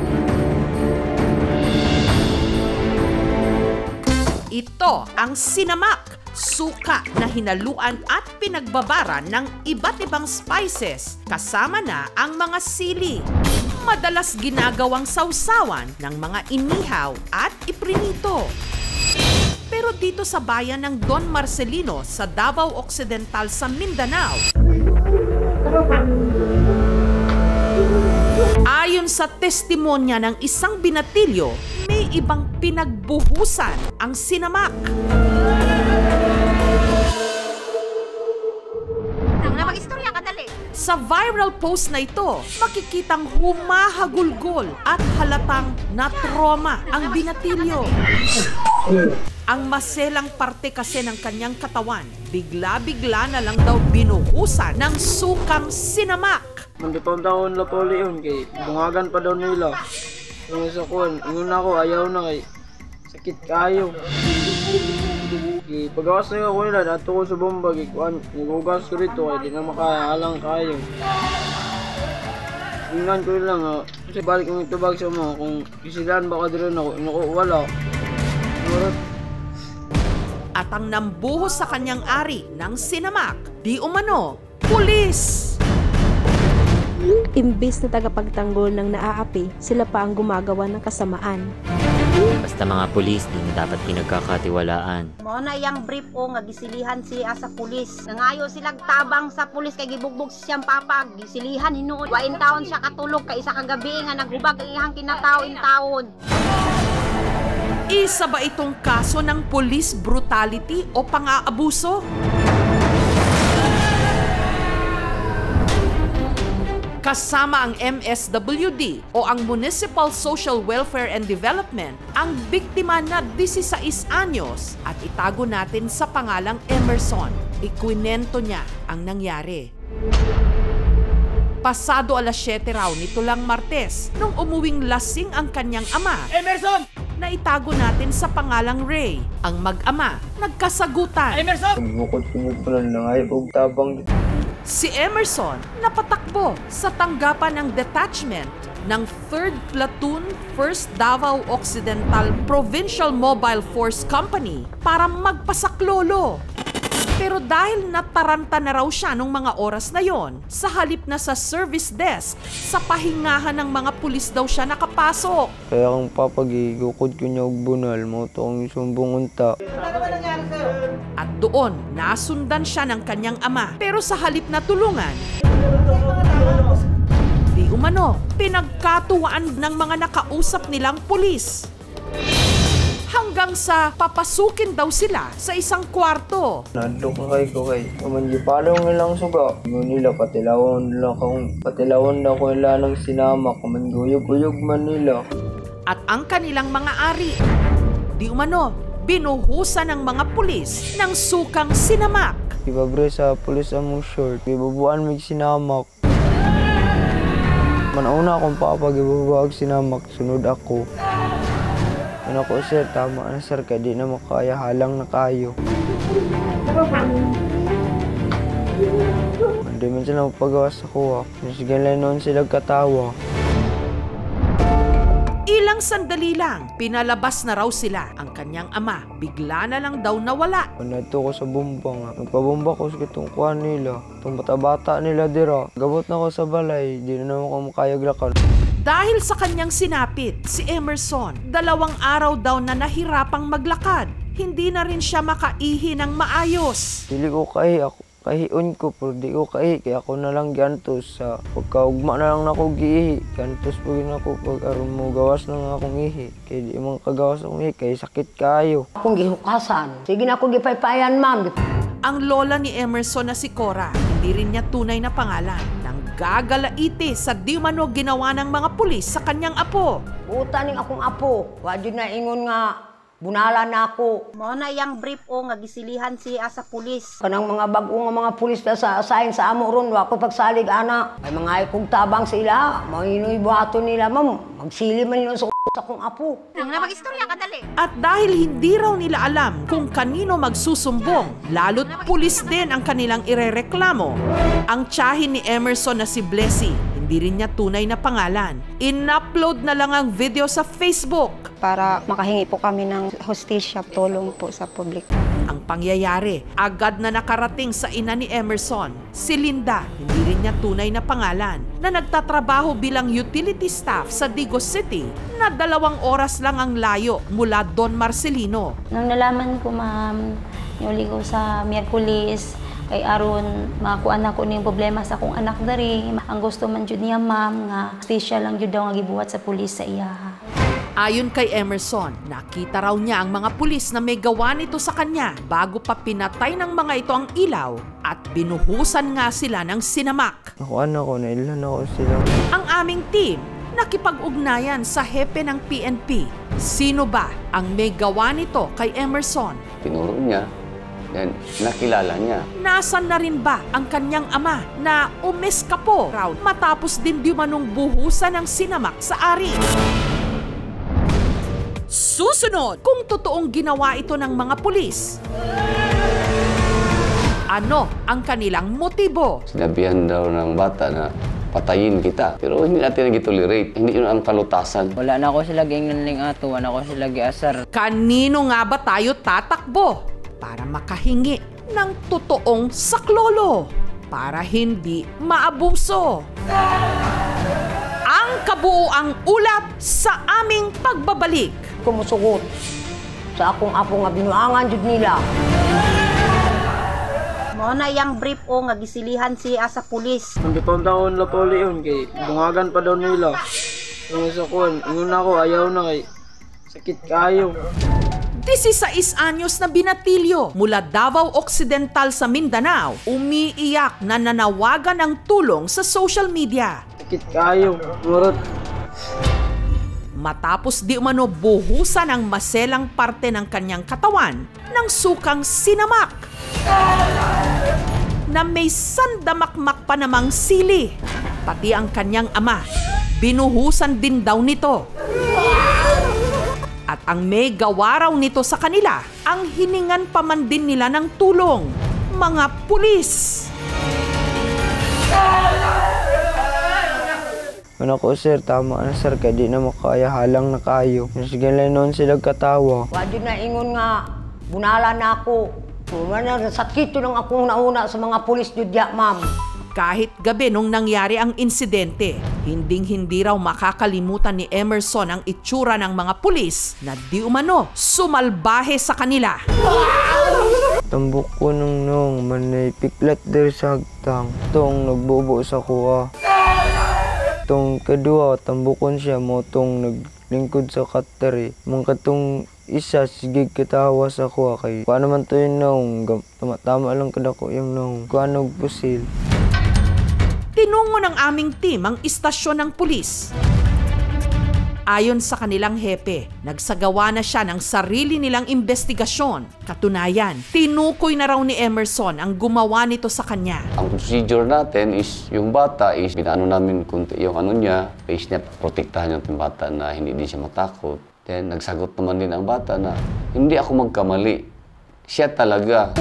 Ito ang sinamak, suka na hinaluan at pinagbabara ng iba't ibang spices, kasama na ang mga sili. Madalas ginagawang sausawan ng mga inihaw at iprinito. Pero dito sa bayan ng Don Marcelino sa Davao Occidental sa Mindanao, ayon sa testimonya ng isang binatilyo, may ibang pinagbuhusan ang sinamak. Sa viral post na ito, makikitang humahagulgol at halatang na-trauma ang binatilyo. Ang maselang parte kasi ng kanyang katawan, bigla-bigla na lang daw binuhusan ng sukang sinamak. Mandipang-taon na po yun, kay bungagan pa daw nila. Yung sa kuwan, ingon ako, ayaw na kay sakit kayo. Pagawas na ako nila, dato ko sa bomba, nagugas ko rito, kaya di na makahalang kayo. Tingnan ko lang, kasi balik yung itubag sa mga, kung isilan baka din ako, wala. At ang nambuhos sa kanyang ari ng sinamak, di umano, pulis! Imbis na tagapagtanggol ng naaapi, sila pa ang gumagawa ng kasamaan. Basta mga pulis, di na dapat pinagkakatiwalaan. Mo na yang brief o nga gisilihan siya sa pulis. Nangayo silang tabang sa pulis kay gibugbog siyang papag. Gisilihan hinuon. 20 taon siya katulog kay isa ka gabi nga naghubag ang iyang kinataon-taon. Isa ba itong kaso ng police brutality o pang-aabuso? Kasama ang MSWD o ang Municipal Social Welfare and Development ang biktima na 16 anyos at itago natin sa pangalang Emerson. Ikwinento niya ang nangyari. Pasado alas 7 raw nito lang Martes nung umuwing lasing ang kanyang ama. Emerson! Na itago natin sa pangalang Ray. Ang mag-ama nagkasagutan. Emerson! Bukod-bukod pa lang ay tabang. Si Emerson napatakbo sa tanggapan ng detachment ng 3rd Platoon 1st Davao Occidental Provincial Mobile Force Company para magpasaklolo. Pero dahil nataranta na raw siya nung mga oras na yon, sa halip na sa service desk, sa pahingahan ng mga pulis daw siya nakapasok. Kaya kung papagigukod ko niya og bunal mo to ang sumbong unta. At doon, nasundan siya ng kanyang ama. Pero sa halip na tulungan, di umano, pinagkatuwaan ng mga nakausap nilang pulis. Hanggang sa papasukin daw sila sa isang kwarto. Nandok na kayo kay kamanjipalong nilang suga. Ngunit nila patilawan na ko nila ng sinama. Kamanguyog-uyog man nila. At ang kanilang mga ari, di umano, binuhusan ng mga pulis ng sukang sinamak. Ibabre sa pulis among short, ibubuan mig sinamak. Manauna akong papag-ibubuag sinamak, sunod ako. Ano ko sir, tama na sir, kaya di na makaya, halang na kayo. Hindi man sila magpagawa sa kuha. Sige lang noon sila katawa. Ilang sandali lang, pinalabas na raw sila. Ang kanyang ama, bigla na lang daw nawala. Nato ko sa bomba nga. Nagpabomba ko sa itong kuha nila. Itong bata-bata nila dira. Gabot na ko sa balay, di na naman ko makayaglakan. Dahil sa kanyang sinapit, si Emerson, 2 araw daw na nahirapang maglakad. hindi na rin siya makaihi ng maayos. Dili ko kahion ko, pero di ko kaya ako na lang gantos sa pagkaugma na lang na ako giihi. Gantos po yun ako pag aron mo gawas na nga akong ihi. Kaya di mang kagawas akong ihi, kaya sakit kayo. Akong gihukasan. Sige na ako gipaypayan, ma'am. Ang lola ni Emerson na si Cora, hindi rin niya tunay na pangalan, nang gagalaiti sa di umano ginawa ng mga pulis sa kanyang apo. Utaning akong apo, wadyo na ingon nga, bunala na ako. Mo na yang brief o nga gisilihan siya sa pulis. Kanang mga bag-o nga mga pulis na sa asahin sa amo ron, wako pagsalig ana. Ay mga ikong tabang sila, mga buhato nila, ma'am. Magsili man nila sa akong apo. Ang napag-istorya ka dali. At dahil hindi raw nila alam kung kanino magsusumbong, lalo't pulis din ang kanilang irereklamo, ang tiyahin ni Emerson na si Blessy, hindi rin niya tunay na pangalan. In-upload na lang ang video sa Facebook. Para makahingi po kami ng hostisya, tulong po sa publiko. Ang pangyayari, agad na nakarating sa ina ni Emerson, si Linda, hindi rin niya tunay na pangalan, na nagtatrabaho bilang utility staff sa Digos City, na 2 oras lang ang layo mula Don Marcelino. Nang nalaman ko, ma'am, yuli ko sa Miyerkules, kay aron makuan ako ning problema sa akong anak dari. Ang gusto man jud niya, ma'am, nga hostisya lang jud daw nga gibuhat sa pulis sa iya. Ayon kay Emerson, nakita raw niya ang mga pulis na may gawa nito sa kanya bago pa pinatay ng mga ito ang ilaw at binuhusan nga sila ng sinamak. Nakuan ako, nailan ako sila. Ang aming team nakipag-ugnayan sa hepe ng PNP. Sino ba ang may gawa nito kay Emerson? Tinuro niya, then nakilala niya. Nasaan na rin ba ang kanyang ama na umeskapo raw matapos din di manong buhusan ng sinamak sa ari? Susunod, kung totoong ginawa ito ng mga pulis, ano ang kanilang motibo? Sinabihan daw ng bata na patayin kita. Pero hindi natin nag-tolerate. Hindi yun ang kalutasan. Wala na ako sila ginganling ato, wala ako sila giasar. Kanino nga ba tayo tatakbo para makahingi ng totoong saklolo para hindi maabuso? Ang kabuuang ulat sa aming pagbabalik. Kumusugot sa akong apo nga binuangan jud nila. Mo na yang brief o nga gisilihan siya sa pulis. Ang taon na po yun, kay bungagan pa daw nila. Yung sa kuwan, ingon ako, ayaw na kay sakit kayo. 16 anyos na binatilyo mula Davao Occidental sa Mindanao, umiiyak na nanawagan ng tulong sa social media. Sakit kayo, murot. Matapos di umano buhusan ang maselang parte ng kanyang katawan ng sukang sinamak na may sandamakmak pa namang sili. Pati ang kanyang ama, binuhusan din daw nito. At ang may gawa raw nito sa kanila, ang hiningan pa man din nila ng tulong, mga pulis. Ano ko, sir, tama na, sir, kaya di na makaya, halang na kayo. Sige lang noon sila katawa. Wadyo na ingon nga, bunala na ako. Sakito lang akong nauna sa mga pulis dudya, ma'am. Kahit gabi nung nangyari ang insidente, hinding-hindi raw makakalimutan ni Emerson ang itsura ng mga pulis na di umano sumalbahe sa kanila. Tambok ko nung manay piklat dari sa hagtang. Tong nagbubo sa kuha. Tong kedua, tambukon siya mo tong naglingkod sa kateri. Mga katong isa, sige kitawa sa kuha kay. Kung naman to yun nung, tama lang kada ko yung nung. Kung anong pusil. Tinungo ng aming team ang istasyon ng pulis. Ayon sa kanilang hepe, nagsagawa na siya ng sarili nilang investigasyon. Katunayan, tinukoy na raw ni Emerson ang gumawa nito sa kanya. Ang procedure natin is, yung bata is, pinaano namin kunti yung ano niya, face niya, protektahan yung bata na hindi din siya matakot. Then, nagsagot naman din ang bata na, hindi ako magkamali. Siya talaga.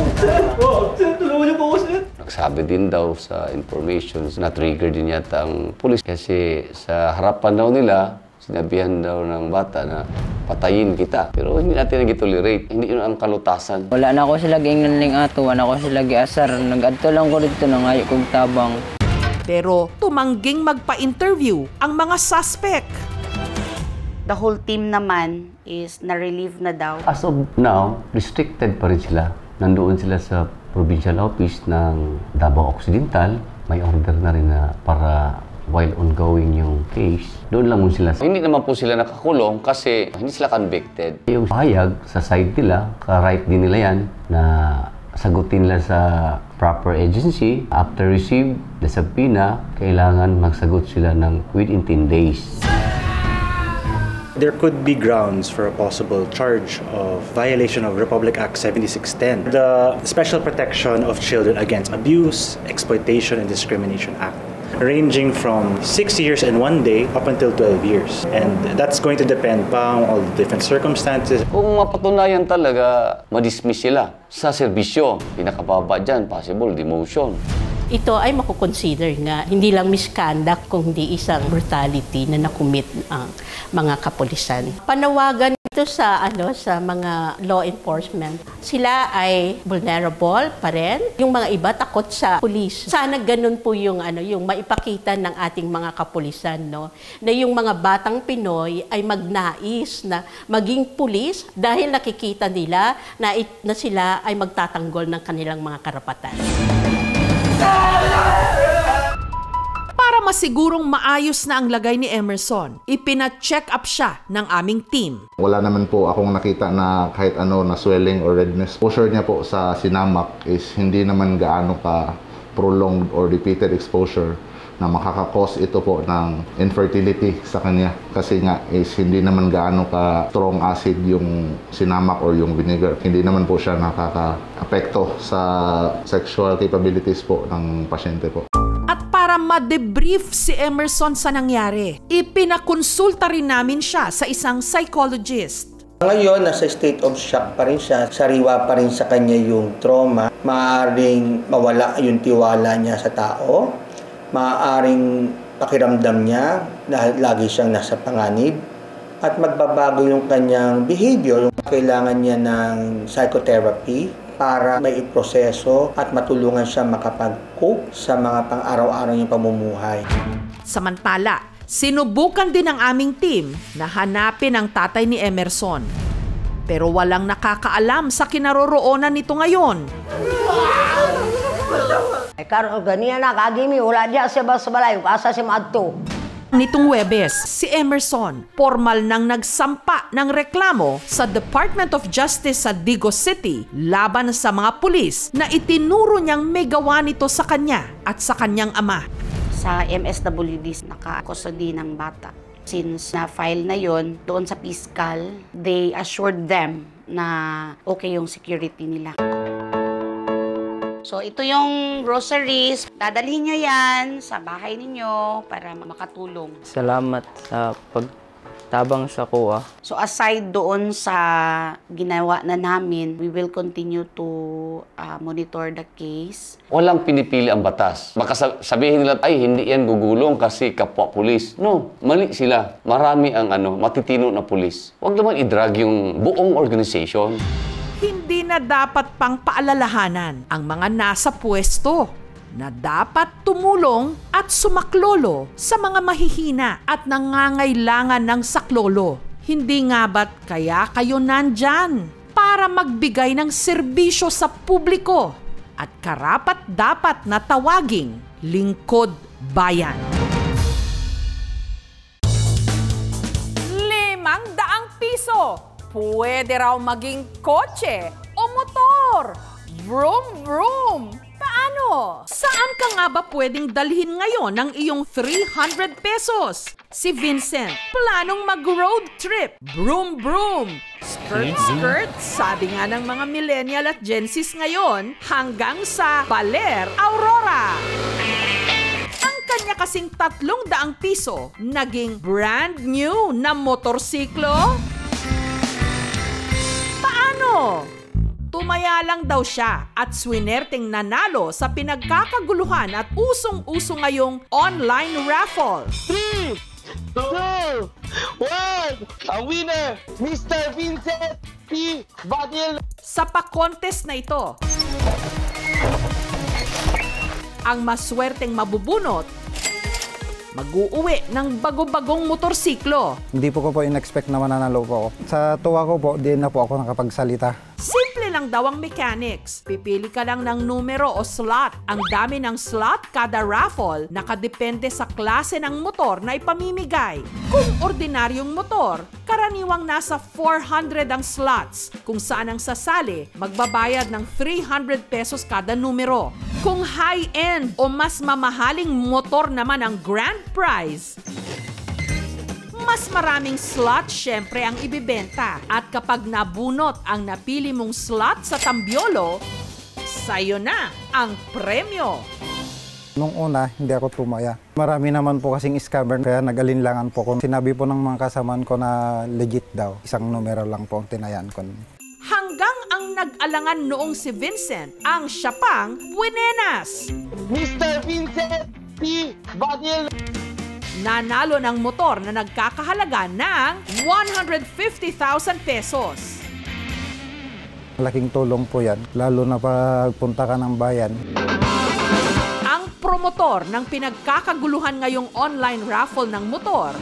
Nagsabi din daw sa information, na-trigger din yata ang pulis. Kasi sa harapan daw nila, sinabihan daw ng bata na patayin kita. Pero hindi natin nag-tolerate. Hindi yun ang kalutasan. Wala na ako sila ginganling ato, wala ako sila giasar. Nag-adto lang ko dito ng ayaw kong tabang. Pero tumangging magpa-interview ang mga suspect. The whole team naman is na-relieve na daw. As of now, restricted pa rin sila. Nandoon sila sa provincial office ng Davao Occidental. May order na rin na para while ongoing yung case, doon lang mo sila. Hindi naman po sila nakakulong kasi hindi sila convicted. Yung pahayag sa side nila, ka-right din nila yan na sagutin nila sa proper agency. After receive the subpoena, kailangan magsagot sila ng within 10 days. There could be grounds for a possible charge of violation of Republic Act 7610, the Special Protection of Children Against Abuse, Exploitation, and Discrimination Act, ranging from 6 years and 1 day up until 12 years. And that's going to depend pa on all the different circumstances. Kung mapatunayan talaga, madismiss sila sa serbisyo. Pinakababa dyan, possible demotion. Ito ay makukonsider nga hindi lang misconduct kundi isang brutality na nakumit ang mga kapulisan. Panawagan ito sa sa mga law enforcement. Sila ay vulnerable pa rin. Yung mga iba takot sa pulis. Sana ganun po yung yung maipakita ng ating mga kapulisan, no, na yung mga batang Pinoy ay magnais na maging pulis dahil nakikita nila na sila ay magtatanggol ng kanilang mga karapatan. Para masigurong maayos na ang lagay ni Emerson, ipina-check up siya ng aming team. Wala naman po akong nakita na kahit na swelling or redness. Exposure niya po sa sinamak is hindi naman gaano ka prolonged or repeated exposure na makakakos ito po ng infertility sa kanya. Kasi nga is hindi naman gaano ka strong acid yung sinamak or yung vinegar. Hindi naman po siya nakaka-apekto sa sexual capabilities po ng pasyente po. At para ma-debrief si Emerson sa nangyari, ipinakonsulta rin namin siya sa isang psychologist. Ngayon, nasa state of shock pa rin siya. Sariwa pa rin sa kanya yung trauma. Maaaring mawala yung tiwala niya sa tao. Maaaring pakiramdam niya dahil lagi siyang nasa panganib. At magbabago yung kanyang behavior. Kailangan niya ng psychotherapy para may iproseso at matulungan siya makapag-cope sa mga pang-araw-araw niyang pamumuhay. Samantala, sinubukan din ng aming team na hanapin ang tatay ni Emerson. Pero walang nakakaalam sa kinaroroonan nito ngayon. Karo ganiya na kagimi wala diya sa balay asa si Madto. Nitong Huwebes, si Emerson formal nang nagsampa ng reklamo sa Department of Justice sa Digos City laban sa mga pulis na itinuro niyang may gawa nito sa kanya at sa kanyang ama. Sa MSWD, naka-custody ng bata. Since na-file na yon doon sa fiscal, they assured them na okay yung security nila. So, ito yung groceries. Dadalhin nyo yan sa bahay ninyo para makatulong. Salamat sa pagtabang sa kuha. So, aside doon sa ginawa na namin, we will continue to monitor the case. Walang pinipili ang batas. Baka sabihin nila, ay, hindi yan gugulong kasi kapwa pulis. No, mali sila. Marami ang matitino na pulis. Huwag naman i-drag yung buong organization. Hindi na dapat pang paalalahanan ang mga nasa pwesto na dapat tumulong at sumaklolo sa mga mahihina at nangangailangan ng saklolo. Hindi nga ba't kaya kayo nandyan para magbigay ng serbisyo sa publiko at karapat-dapat na tawaging lingkod bayan. 500 piso! Pwede raw maging kotse o motor. Vroom, vroom. Paano? Saan ka nga ba pwedeng dalhin ngayon ng iyong 300 pesos? Si Vincent, planong mag-road trip. Broom, broom. Skirt, skirt. Sabi nga ng mga millennial at Gen Zs ngayon, hanggang sa Baler, Aurora. Ang kanya kasing 300 piso, naging brand new na motorsiklo. Tumaya lang daw siya at swinerteng nanalo sa pinagkakaguluhan at usong-uso ngayong online raffle. 3, 2, 1! Ang winner, Mr. Vincent P. Badil. Sa pa-contest na ito, ang maswerteng mabubunot, mag-uuwi ng bago-bagong motorsiklo. Hindi po ko in-expect na mananalo po ako. Sa tuwa ko po, di na po ako nakapagsalita. Simple lang daw ang mechanics. Pipili ka lang ng numero o slot. Ang dami ng slot kada raffle, nakadepende sa klase ng motor na ipamimigay. Kung ordinaryong motor, karaniwang nasa 400 ang slots. Kung saan ang sasali, magbabayad ng 300 pesos kada numero. Kung high-end o mas mamahaling motor naman ang grand prize, mas maraming slot syempre ang ibibenta. At kapag nabunot ang napili mong slot sa tambyolo, sayo na ang premyo. Nung una, hindi ako tumaya. Marami naman po kasing scammer, kaya nag-alinlangan po ko. Sinabi po ng mga kasamaan ko na legit daw. Isang numero lang po ang tinayaan ko. Hanggang ang nag-alangan noong si Vincent, ang siya pang winenas. Mr. Vincent P. Vanil. Nanalo ng motor na nagkakahalaga ng 150,000 pesos. Malaking tulong po yan, lalo na pagpunta ka ng bayan. Ang promotor ng pinagkakaguluhan ngayong online raffle ng motor,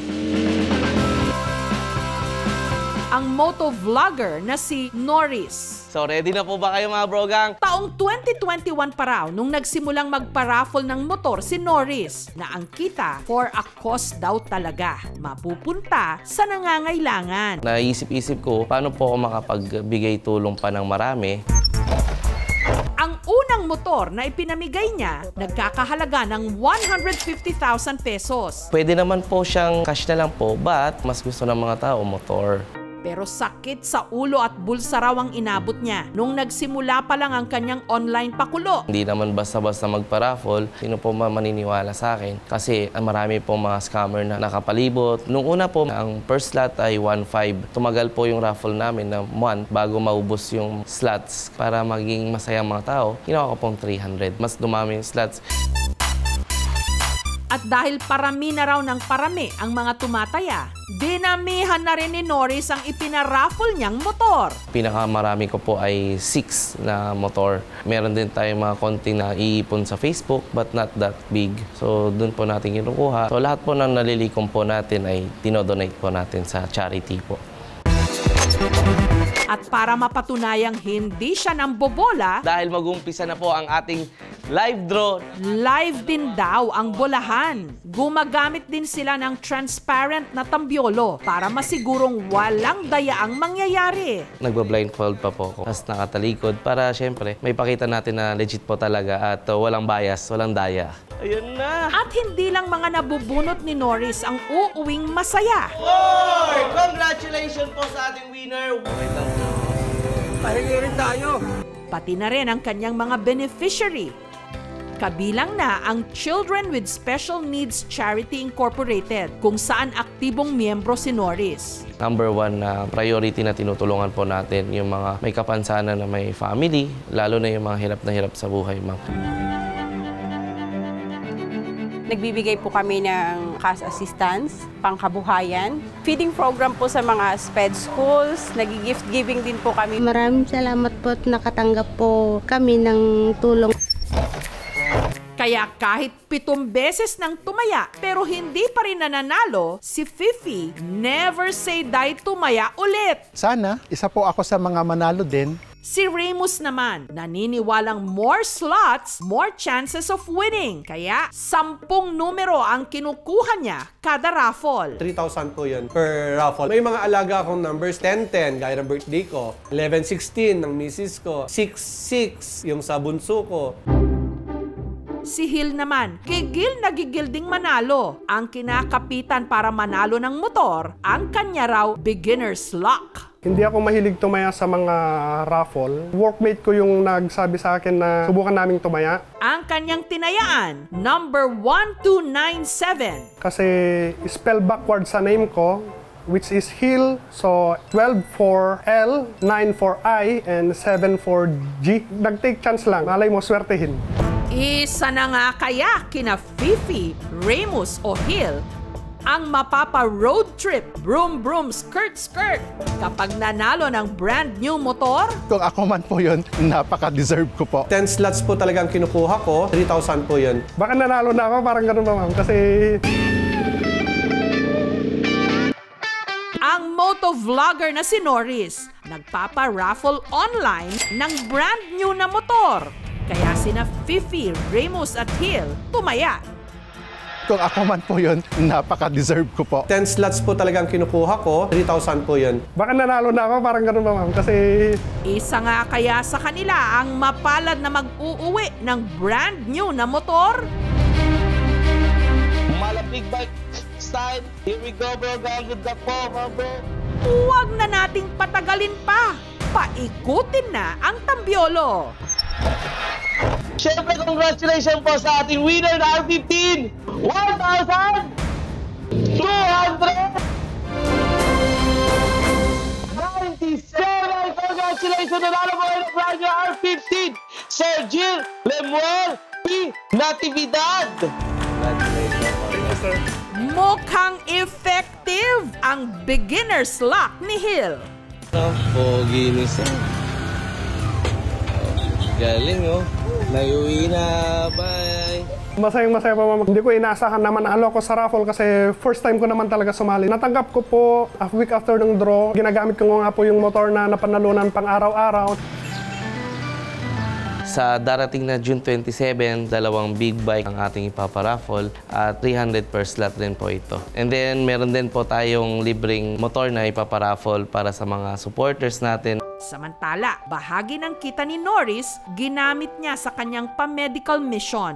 ang motovlogger na si Norris. So ready na po ba kayo mga brogang? Taong 2021 pa raw nung nagsimulang magpa-raffle ng motor si Norris na ang kita for a cause daw talaga mapupunta sa nangangailangan. Naisip-isip ko paano po ako makapagbigay tulong pa ng marami. Ang unang motor na ipinamigay niya, nagkakahalaga ng 150,000 pesos. Pwede naman po siyang cash na lang po, but mas gusto ng mga tao motor. Pero sakit sa ulo at bulsa raw ang inabot niya nung nagsimula pa lang ang kanyang online pakulo. Hindi naman basta-basta magpa-raffle, sino po maniniwala sa akin? Kasi marami po mga scammer na nakapalibot. Nung una po, ang first slot ay 1.5. Tumagal po yung raffle namin na month bago maubos yung slots. Para maging masayang mga tao, ginawa ko pong 300. Mas dumami yung slots. At dahil parami na raw ng parami ang mga tumataya, dinamihan na rin ni Norris ang ipinaraffle niyang motor. Pinakamarami ko po ay 6 na motor. Meron din tayong mga konting na iipon sa Facebook but not that big. So doon po natin kinukuha. So lahat po ng nalilikom po natin ay dinodonate po natin sa charity po. At para mapatunayang hindi siya nambobola, dahil mag-umpisa na po ang ating live draw. Live din daw ang bolahan. Gumagamit din sila ng transparent na tambyolo para masigurong walang dayaang mangyayari. Nagba-blindfold pa po ako. Tapos nakatalikod para syempre may pakita natin na legit po talaga at walang bias, walang daya. Ayun na! At hindi lang mga nabubunot ni Norris ang uuwing masaya. Boy! Congratulations po sa ating winner! Wait lang po. Pahingi rin tayo. Pati na rin ang kanyang mga beneficiary. Kabilang na ang Children with Special Needs Charity Incorporated, kung saan aktibong miyembro si Norris. Number 1 na priority na tinutulungan po natin yung mga may kapansanan na may family, lalo na yung mga hirap na hirap sa buhay, ma'am. Nagbibigay po kami ng cash assistance, pangkabuhayan, feeding program po sa mga SPED schools, nag-gift giving din po kami. Maraming salamat po at nakatanggap po kami ng tulong. Kaya kahit 7 beses nang tumaya pero hindi pa rin nananalo, si Fifi never say die tumaya ulit. Sana, isa po ako sa mga manalo din. Si Remus naman, naniniwalang more slots, more chances of winning. Kaya 10 numero ang kinukuha niya kada raffle. 3,000 po yun per raffle. May mga alaga akong numbers, 10-10, gaya ng birthday ko. 11-16 ng misis ko. 6-6 yung sa bunso ko. Si Hill naman, gigil na gigil ding manalo. Ang kinakapitan para manalo ng motor, ang kanya raw beginner's luck. Hindi ako mahilig tumaya sa mga raffle. Workmate ko yung nagsabi sa akin na subukan naming tumaya. Ang kanyang tinayaan, number 1297. Kasi spell backward sa name ko, which is Hill. So, 12 for L, 9 for I, and 7 for G. Nag-take chance lang. Malay mo, swertehin. Isa na nga kaya kina Fifi, Remus o Hill ang mapapa-road trip, broom-broom, skirt-skirt kapag nanalo ng brand new motor? Kung ako man po yun, napaka-deserve ko po. 10 slots po talagang kinukuha ko, 3,000 po yun. Baka nanalo na ako, parang ganun ba ma'am? Kasi Eto vlogger na si Norris, nagpapa-raffle online ng brand new na motor. Kaya sina Fifi, Ramos at Hill tumaya. Kung ako man po yun, napaka-deserve ko po. 10 slots po talagang kinukuha ko, 3,000 po yun. Baka nanalo na ako, parang ganun ba ma'am? Kasi isa nga kaya sa kanila ang mapalad na mag-uuwi ng brand new na motor? Big bike style. Here we go, bro. Good luck po, bro. Huwag na nating patagalin pa. Paikutin na ang Tambiolo. Siyempre, congratulations po sa ating winner na R15. 1,200! 97! Congratulations! Nanalo po ng brand new R15. Sir Jill Lemuel P. Natividad. Mukhang effective ang beginner's luck ni Hill. Pogi ni Sir. Galing oh. Nag-uwi na. Bye. masayang-masaya pa ma'am. Hindi ko inaasahan na manalo ko sa raffle kasi first time ko naman talaga sumali. Natanggap ko po a week after ng draw. Ginagamit ko nga po yung motor na napanalunan pang araw-araw. Sa darating na June 27, 2 big bike ang ating ipaparaffle at 300 per slot din po ito. And then, meron din po tayong libreng motor na ipaparaffle para sa mga supporters natin. Samantala, bahagi ng kita ni Norris, ginamit niya sa kanyang pa-medical mission.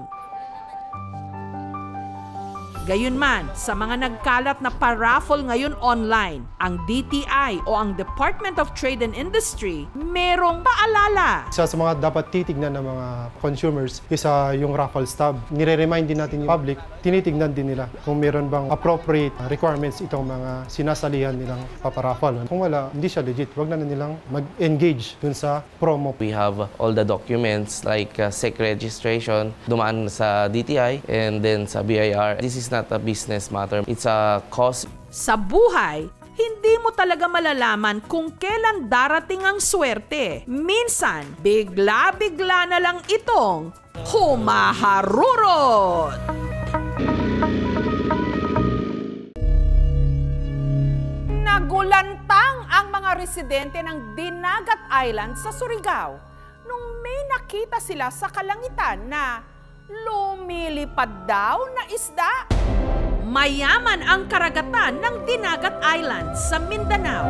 Gayunman, sa mga nagkalat na pa-raffle ngayon online, ang DTI o ang Department of Trade and Industry merong paalala. Isa sa mga dapat titignan ng mga consumers, isa yung raffle stub. Nire-remind din natin yung public, tinitignan din nila kung meron bang appropriate requirements itong mga sinasalihan nilang paparaffle. Kung wala, hindi siya legit. Huwag na nilang mag-engage dun sa promo. We have all the documents like SEC registration, dumaan sa DTI and then sa BIR. This is not a business matter. It's a cost. Sa buhay, hindi mo talaga malalaman kung kailan darating ang swerte. Minsan, bigla-bigla na lang itong humaharurot. Nagulantang ang mga residente ng Dinagat Island sa Surigao nung may nakita sila sa kalangitan na lumilipad daw na isda. Mayaman ang karagatan ng Dinagat Island sa Mindanao.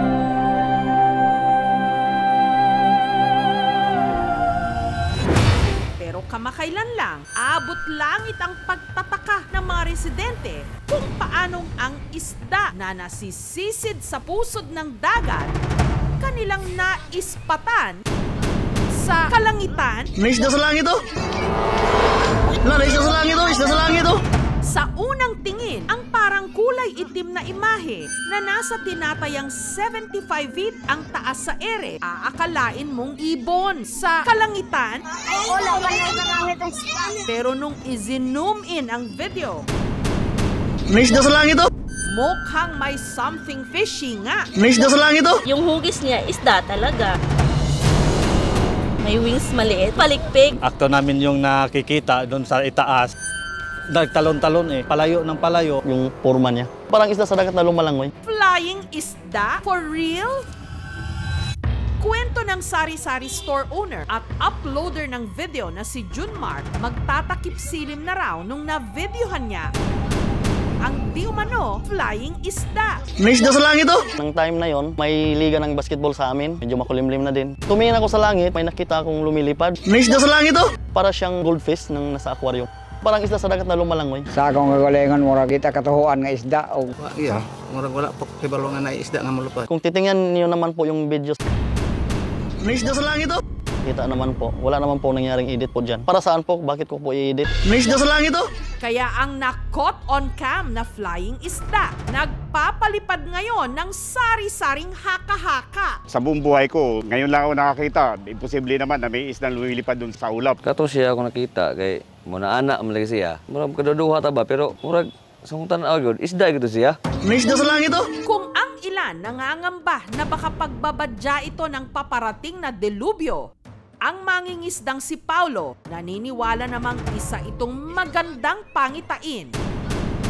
Pero kamakailan lang, abot langit ang pagtataka ng mga residente kung paanong ang isda na nasisisid sa pusod ng dagat kanilang naispatan sa kalangitan. May isda sa langit oh! May isda sa langit oh! Isda sa langit oh! Sa unang tingin, ang parang kulay itim na imahe na nasa tinatayang 75 feet ang taas sa ere, aakalain mong ibon sa kalangitan. Pero nung i-zoom in ang video, may isda sa langit oh! Mukhang may something fishy nga. May isda sa langit oh! Yung hugis niya, isda talaga. May wings maliit, palikpik. Akto namin yung nakikita doon sa itaas. Nagtalon-talon eh, palayo ng palayo. Yung forma niya. Parang isda sa dagat na lumalangoy. Flying isda? For real? Kwento ng sari-sari store owner at uploader ng video na si Junmar, magtatakip silim na raw nung na-videohan niya ang di umano flying isda. May isda sa langit oh! Nang time na yon, may liga ng basketball sa amin. Medyo makulimlim na din. Tumingin ako sa langit, may nakita akong lumilipad. May isda sa langit oh! Para siyang goldfish nang nasa aquarium. Parang isda sa dagat na lumalangoy. Sa akong kagalingan, murag kita katuhuan nga isda. O... Iya, murag wala po kibalungan na isda nga malupad. Kung titingnan niyo naman po yung videos. May isda sa langit oh! Kita naman po. Wala naman po nangyaring edit po dyan. Para saan po? Bakit ko po i-edit? May isda sa langit oh! Kaya ang na-caught on cam na flying isda, nagpapalipad ngayon ng sari-saring haka-haka. Sa buong buhay ko, ngayon lang ako nakakita. Imposible naman na may isdang lumilipad dun sa ulap. Kato siya ako nakita kay muna anak malagi siya. Murag kaduduha ta ba pero murag sungutan agad isda gito siya. May isda sa langit oh! Kung ang ilan nangangamba na baka pagbabadya ito ng paparating na delubyo, ang mangingisdang si Paulo naniniwala namang isa itong magandang pangitain.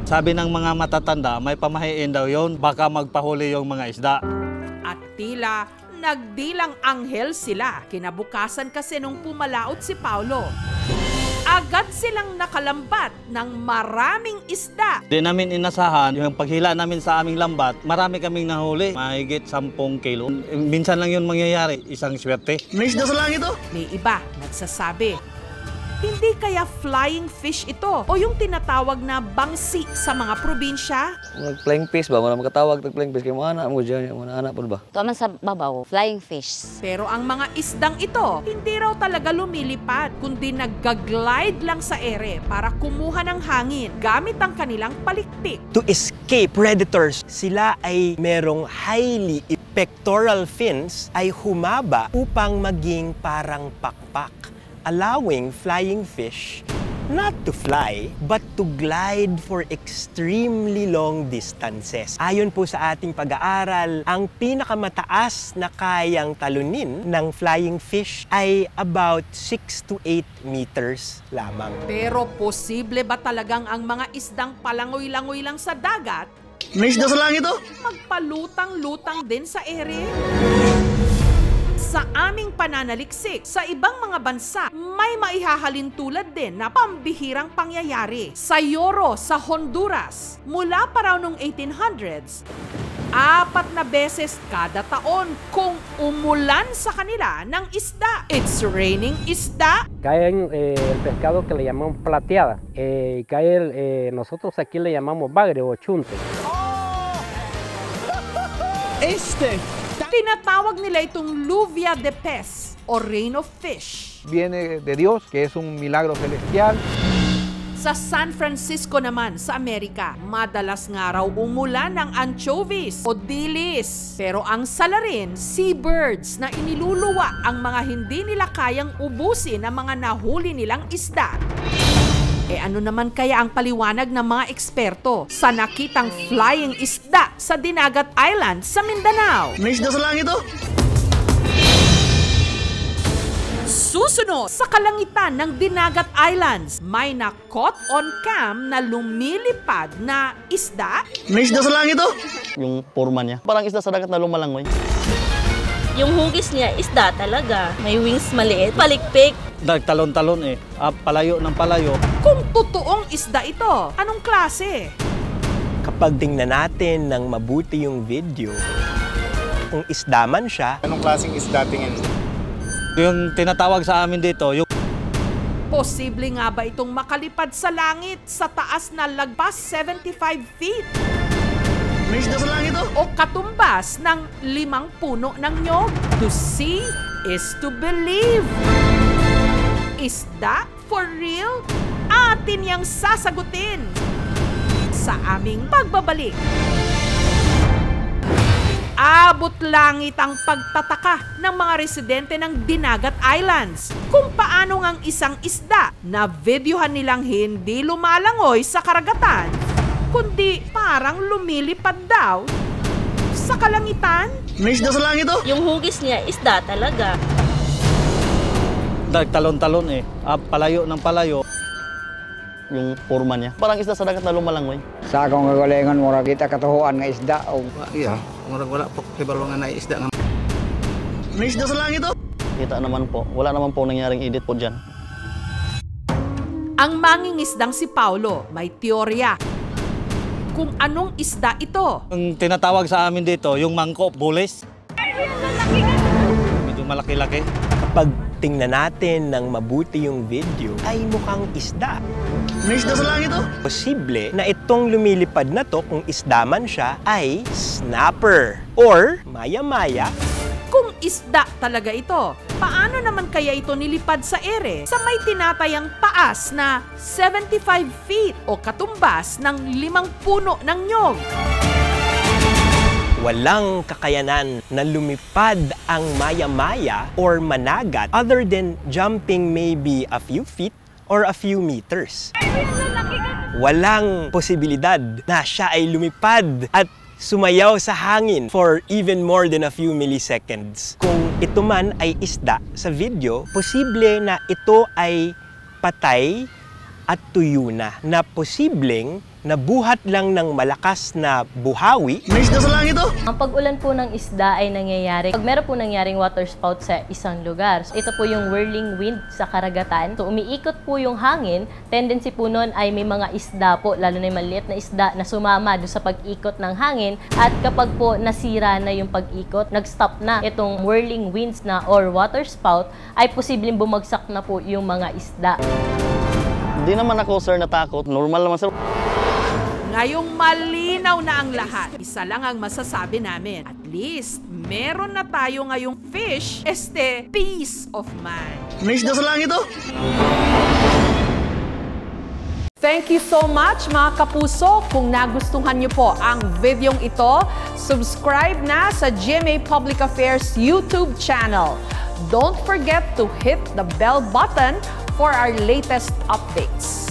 Sabi ng mga matatanda, may pamahiin daw yon, baka magpahuli yung mga isda. At tila nagdilang anghel sila. Kinabukasan kasi nung pumalaot si Paulo, agad silang nakalambat ng maraming isda. Di namin inasahan, yung paghila namin sa aming lambat, marami kaming nahuli, mahigit 10 kilo. Minsan lang yun mangyayari, isang swerte. May isda sa langit ito? May iba nagsasabi, hindi kaya flying fish ito o yung tinatawag na bangsi sa mga probinsya? Flying fish ba? Wala makatawag ng flying fish. Kaya mga anak mo dyan, mga anak po ba? Tuman sa babaw, flying fish. Pero ang mga isdang ito, hindi raw talaga lumilipad, kundi nagga-glide lang sa ere para kumuha ng hangin gamit ang kanilang palikpik. To escape predators, sila ay merong highly pectoral fins ay humaba upang maging parang pakpak, allowing flying fish not to fly, but to glide for extremely long distances. Ayon po sa ating pag-aaral, ang pinakamataas na kayang talunin ng flying fish ay about 6 to 8 meters lamang. Pero posible ba talagang ang mga isdang palangoy-langoy lang sa dagat? May isda sa langit ito? Magpalutang-lutang din sa ere? Sa aming pananaliksik, sa ibang mga bansa, may maihahalin tulad din na pambihirang pangyayari. Sa Yoro, sa Honduras, mula pa raw noong 1800s, 4 na beses kada taon kung umulan sa kanila ng isda. It's raining isda. Caen el pescado que le llamamos plateada. Cae nosotros aquí le llamamos bagre o chunte. Tinatawag nila itong lluvia de pez o rain of fish. Viene de Dios, que es un milagro celestial. Sa San Francisco naman, sa Amerika, madalas nga raw umulan ng anchovies o dilis. Pero ang salarin, seabirds na iniluluwa ang mga hindi nila kayang ubusin ng mga nahuli nilang isda. Ano naman kaya ang paliwanag ng mga eksperto sa nakitang flying isda sa Dinagat Island sa Mindanao? May isda sa langit ito? Susunod, sa kalangitan ng Dinagat Islands, may na-caught on cam na lumilipad na isda? May isda sa langit ito? Yung forma niya, parang isda sa dagat na lumalangoy. Yung hugis niya, isda talaga. May wings maliit, palikpik. Nagtalon-talon palayo ng palayo. Kung totoong isda ito, anong klase? Kapag tingnan natin ng mabuti yung video, kung isda man siya, anong klaseng isda tingin? Yung tinatawag sa amin dito, yung posible nga ba itong makalipad sa langit sa taas na lagpas 75 feet? May isda sa langit ito? O katumbas ng 5 puno ng nyog? To see is to believe. Isda? For real? Atin yang sasagutin sa aming pagbabalik. Abot langit ang pagtataka ng mga residente ng Dinagat Islands kung paano ngang isang isda na videohan nilang hindi lumalangoy sa karagatan, kundi parang lumilipad daw sa kalangitan. May isda sa langit ito? Yung hugis niya, isda talaga. Nagtalon-talon palayo ng palayo. Yung forma niya, parang isda sa dagat na lumalangoy. Sa akong kagalingan, mura kita katuhuan nga isda. Iya, wala po kibalungan na isda nga. May isda sa langit ito? Kita naman po, wala naman po nangyaring edit po dyan. Ang mangingisdang si Paulo may teorya kung anong isda ito. Ang tinatawag sa amin dito, yung mangko, bulis. Medyo malaki-laki. Kapag tingnan natin ng mabuti yung video, ay mukhang isda. May isda sa langit ito? Posible na itong lumilipad na to, kung isda man siya, ay snapper or maya-maya. Kung isda talaga ito, paano naman kaya ito nilipad sa ere sa may tinatayang taas na 75 feet o katumbas ng 5 puno ng nyog? Walang kakayanan na lumipad ang maya-maya or managat other than jumping maybe a few feet or a few meters. Walang posibilidad na siya ay lumipad at sumayaw sa hangin for even more than a few milliseconds. Kung ito man ay isda sa video, posible na ito ay patay at tuyo na posibleng nabuhat lang ng malakas na buhawi. May isda sa langit, oh! Ang pag-ulan po ng isda ay nangyayari pag meron po nangyaring water spout sa isang lugar. So, ito po yung whirling wind sa karagatan. So, umiikot po yung hangin. Tendency po nun ay may mga isda po, lalo na yung maliit na isda na sumama doon sa pag-ikot ng hangin. At kapag po nasira na yung pag-ikot, nag-stop na itong whirling winds na or water spout, ay posibleng bumagsak na po yung mga isda. Hindi naman ako, sir, natakot. Normal naman, sir. Ngayong malinaw na ang lahat, isa lang ang masasabi namin. At least, meron na tayo ngayong fish, peace of mind. May isda sa langit, oh! Thank you so much mga kapuso. Kung nagustuhan niyo po ang videong ito, subscribe na sa GMA Public Affairs YouTube channel. Don't forget to hit the bell button for our latest updates.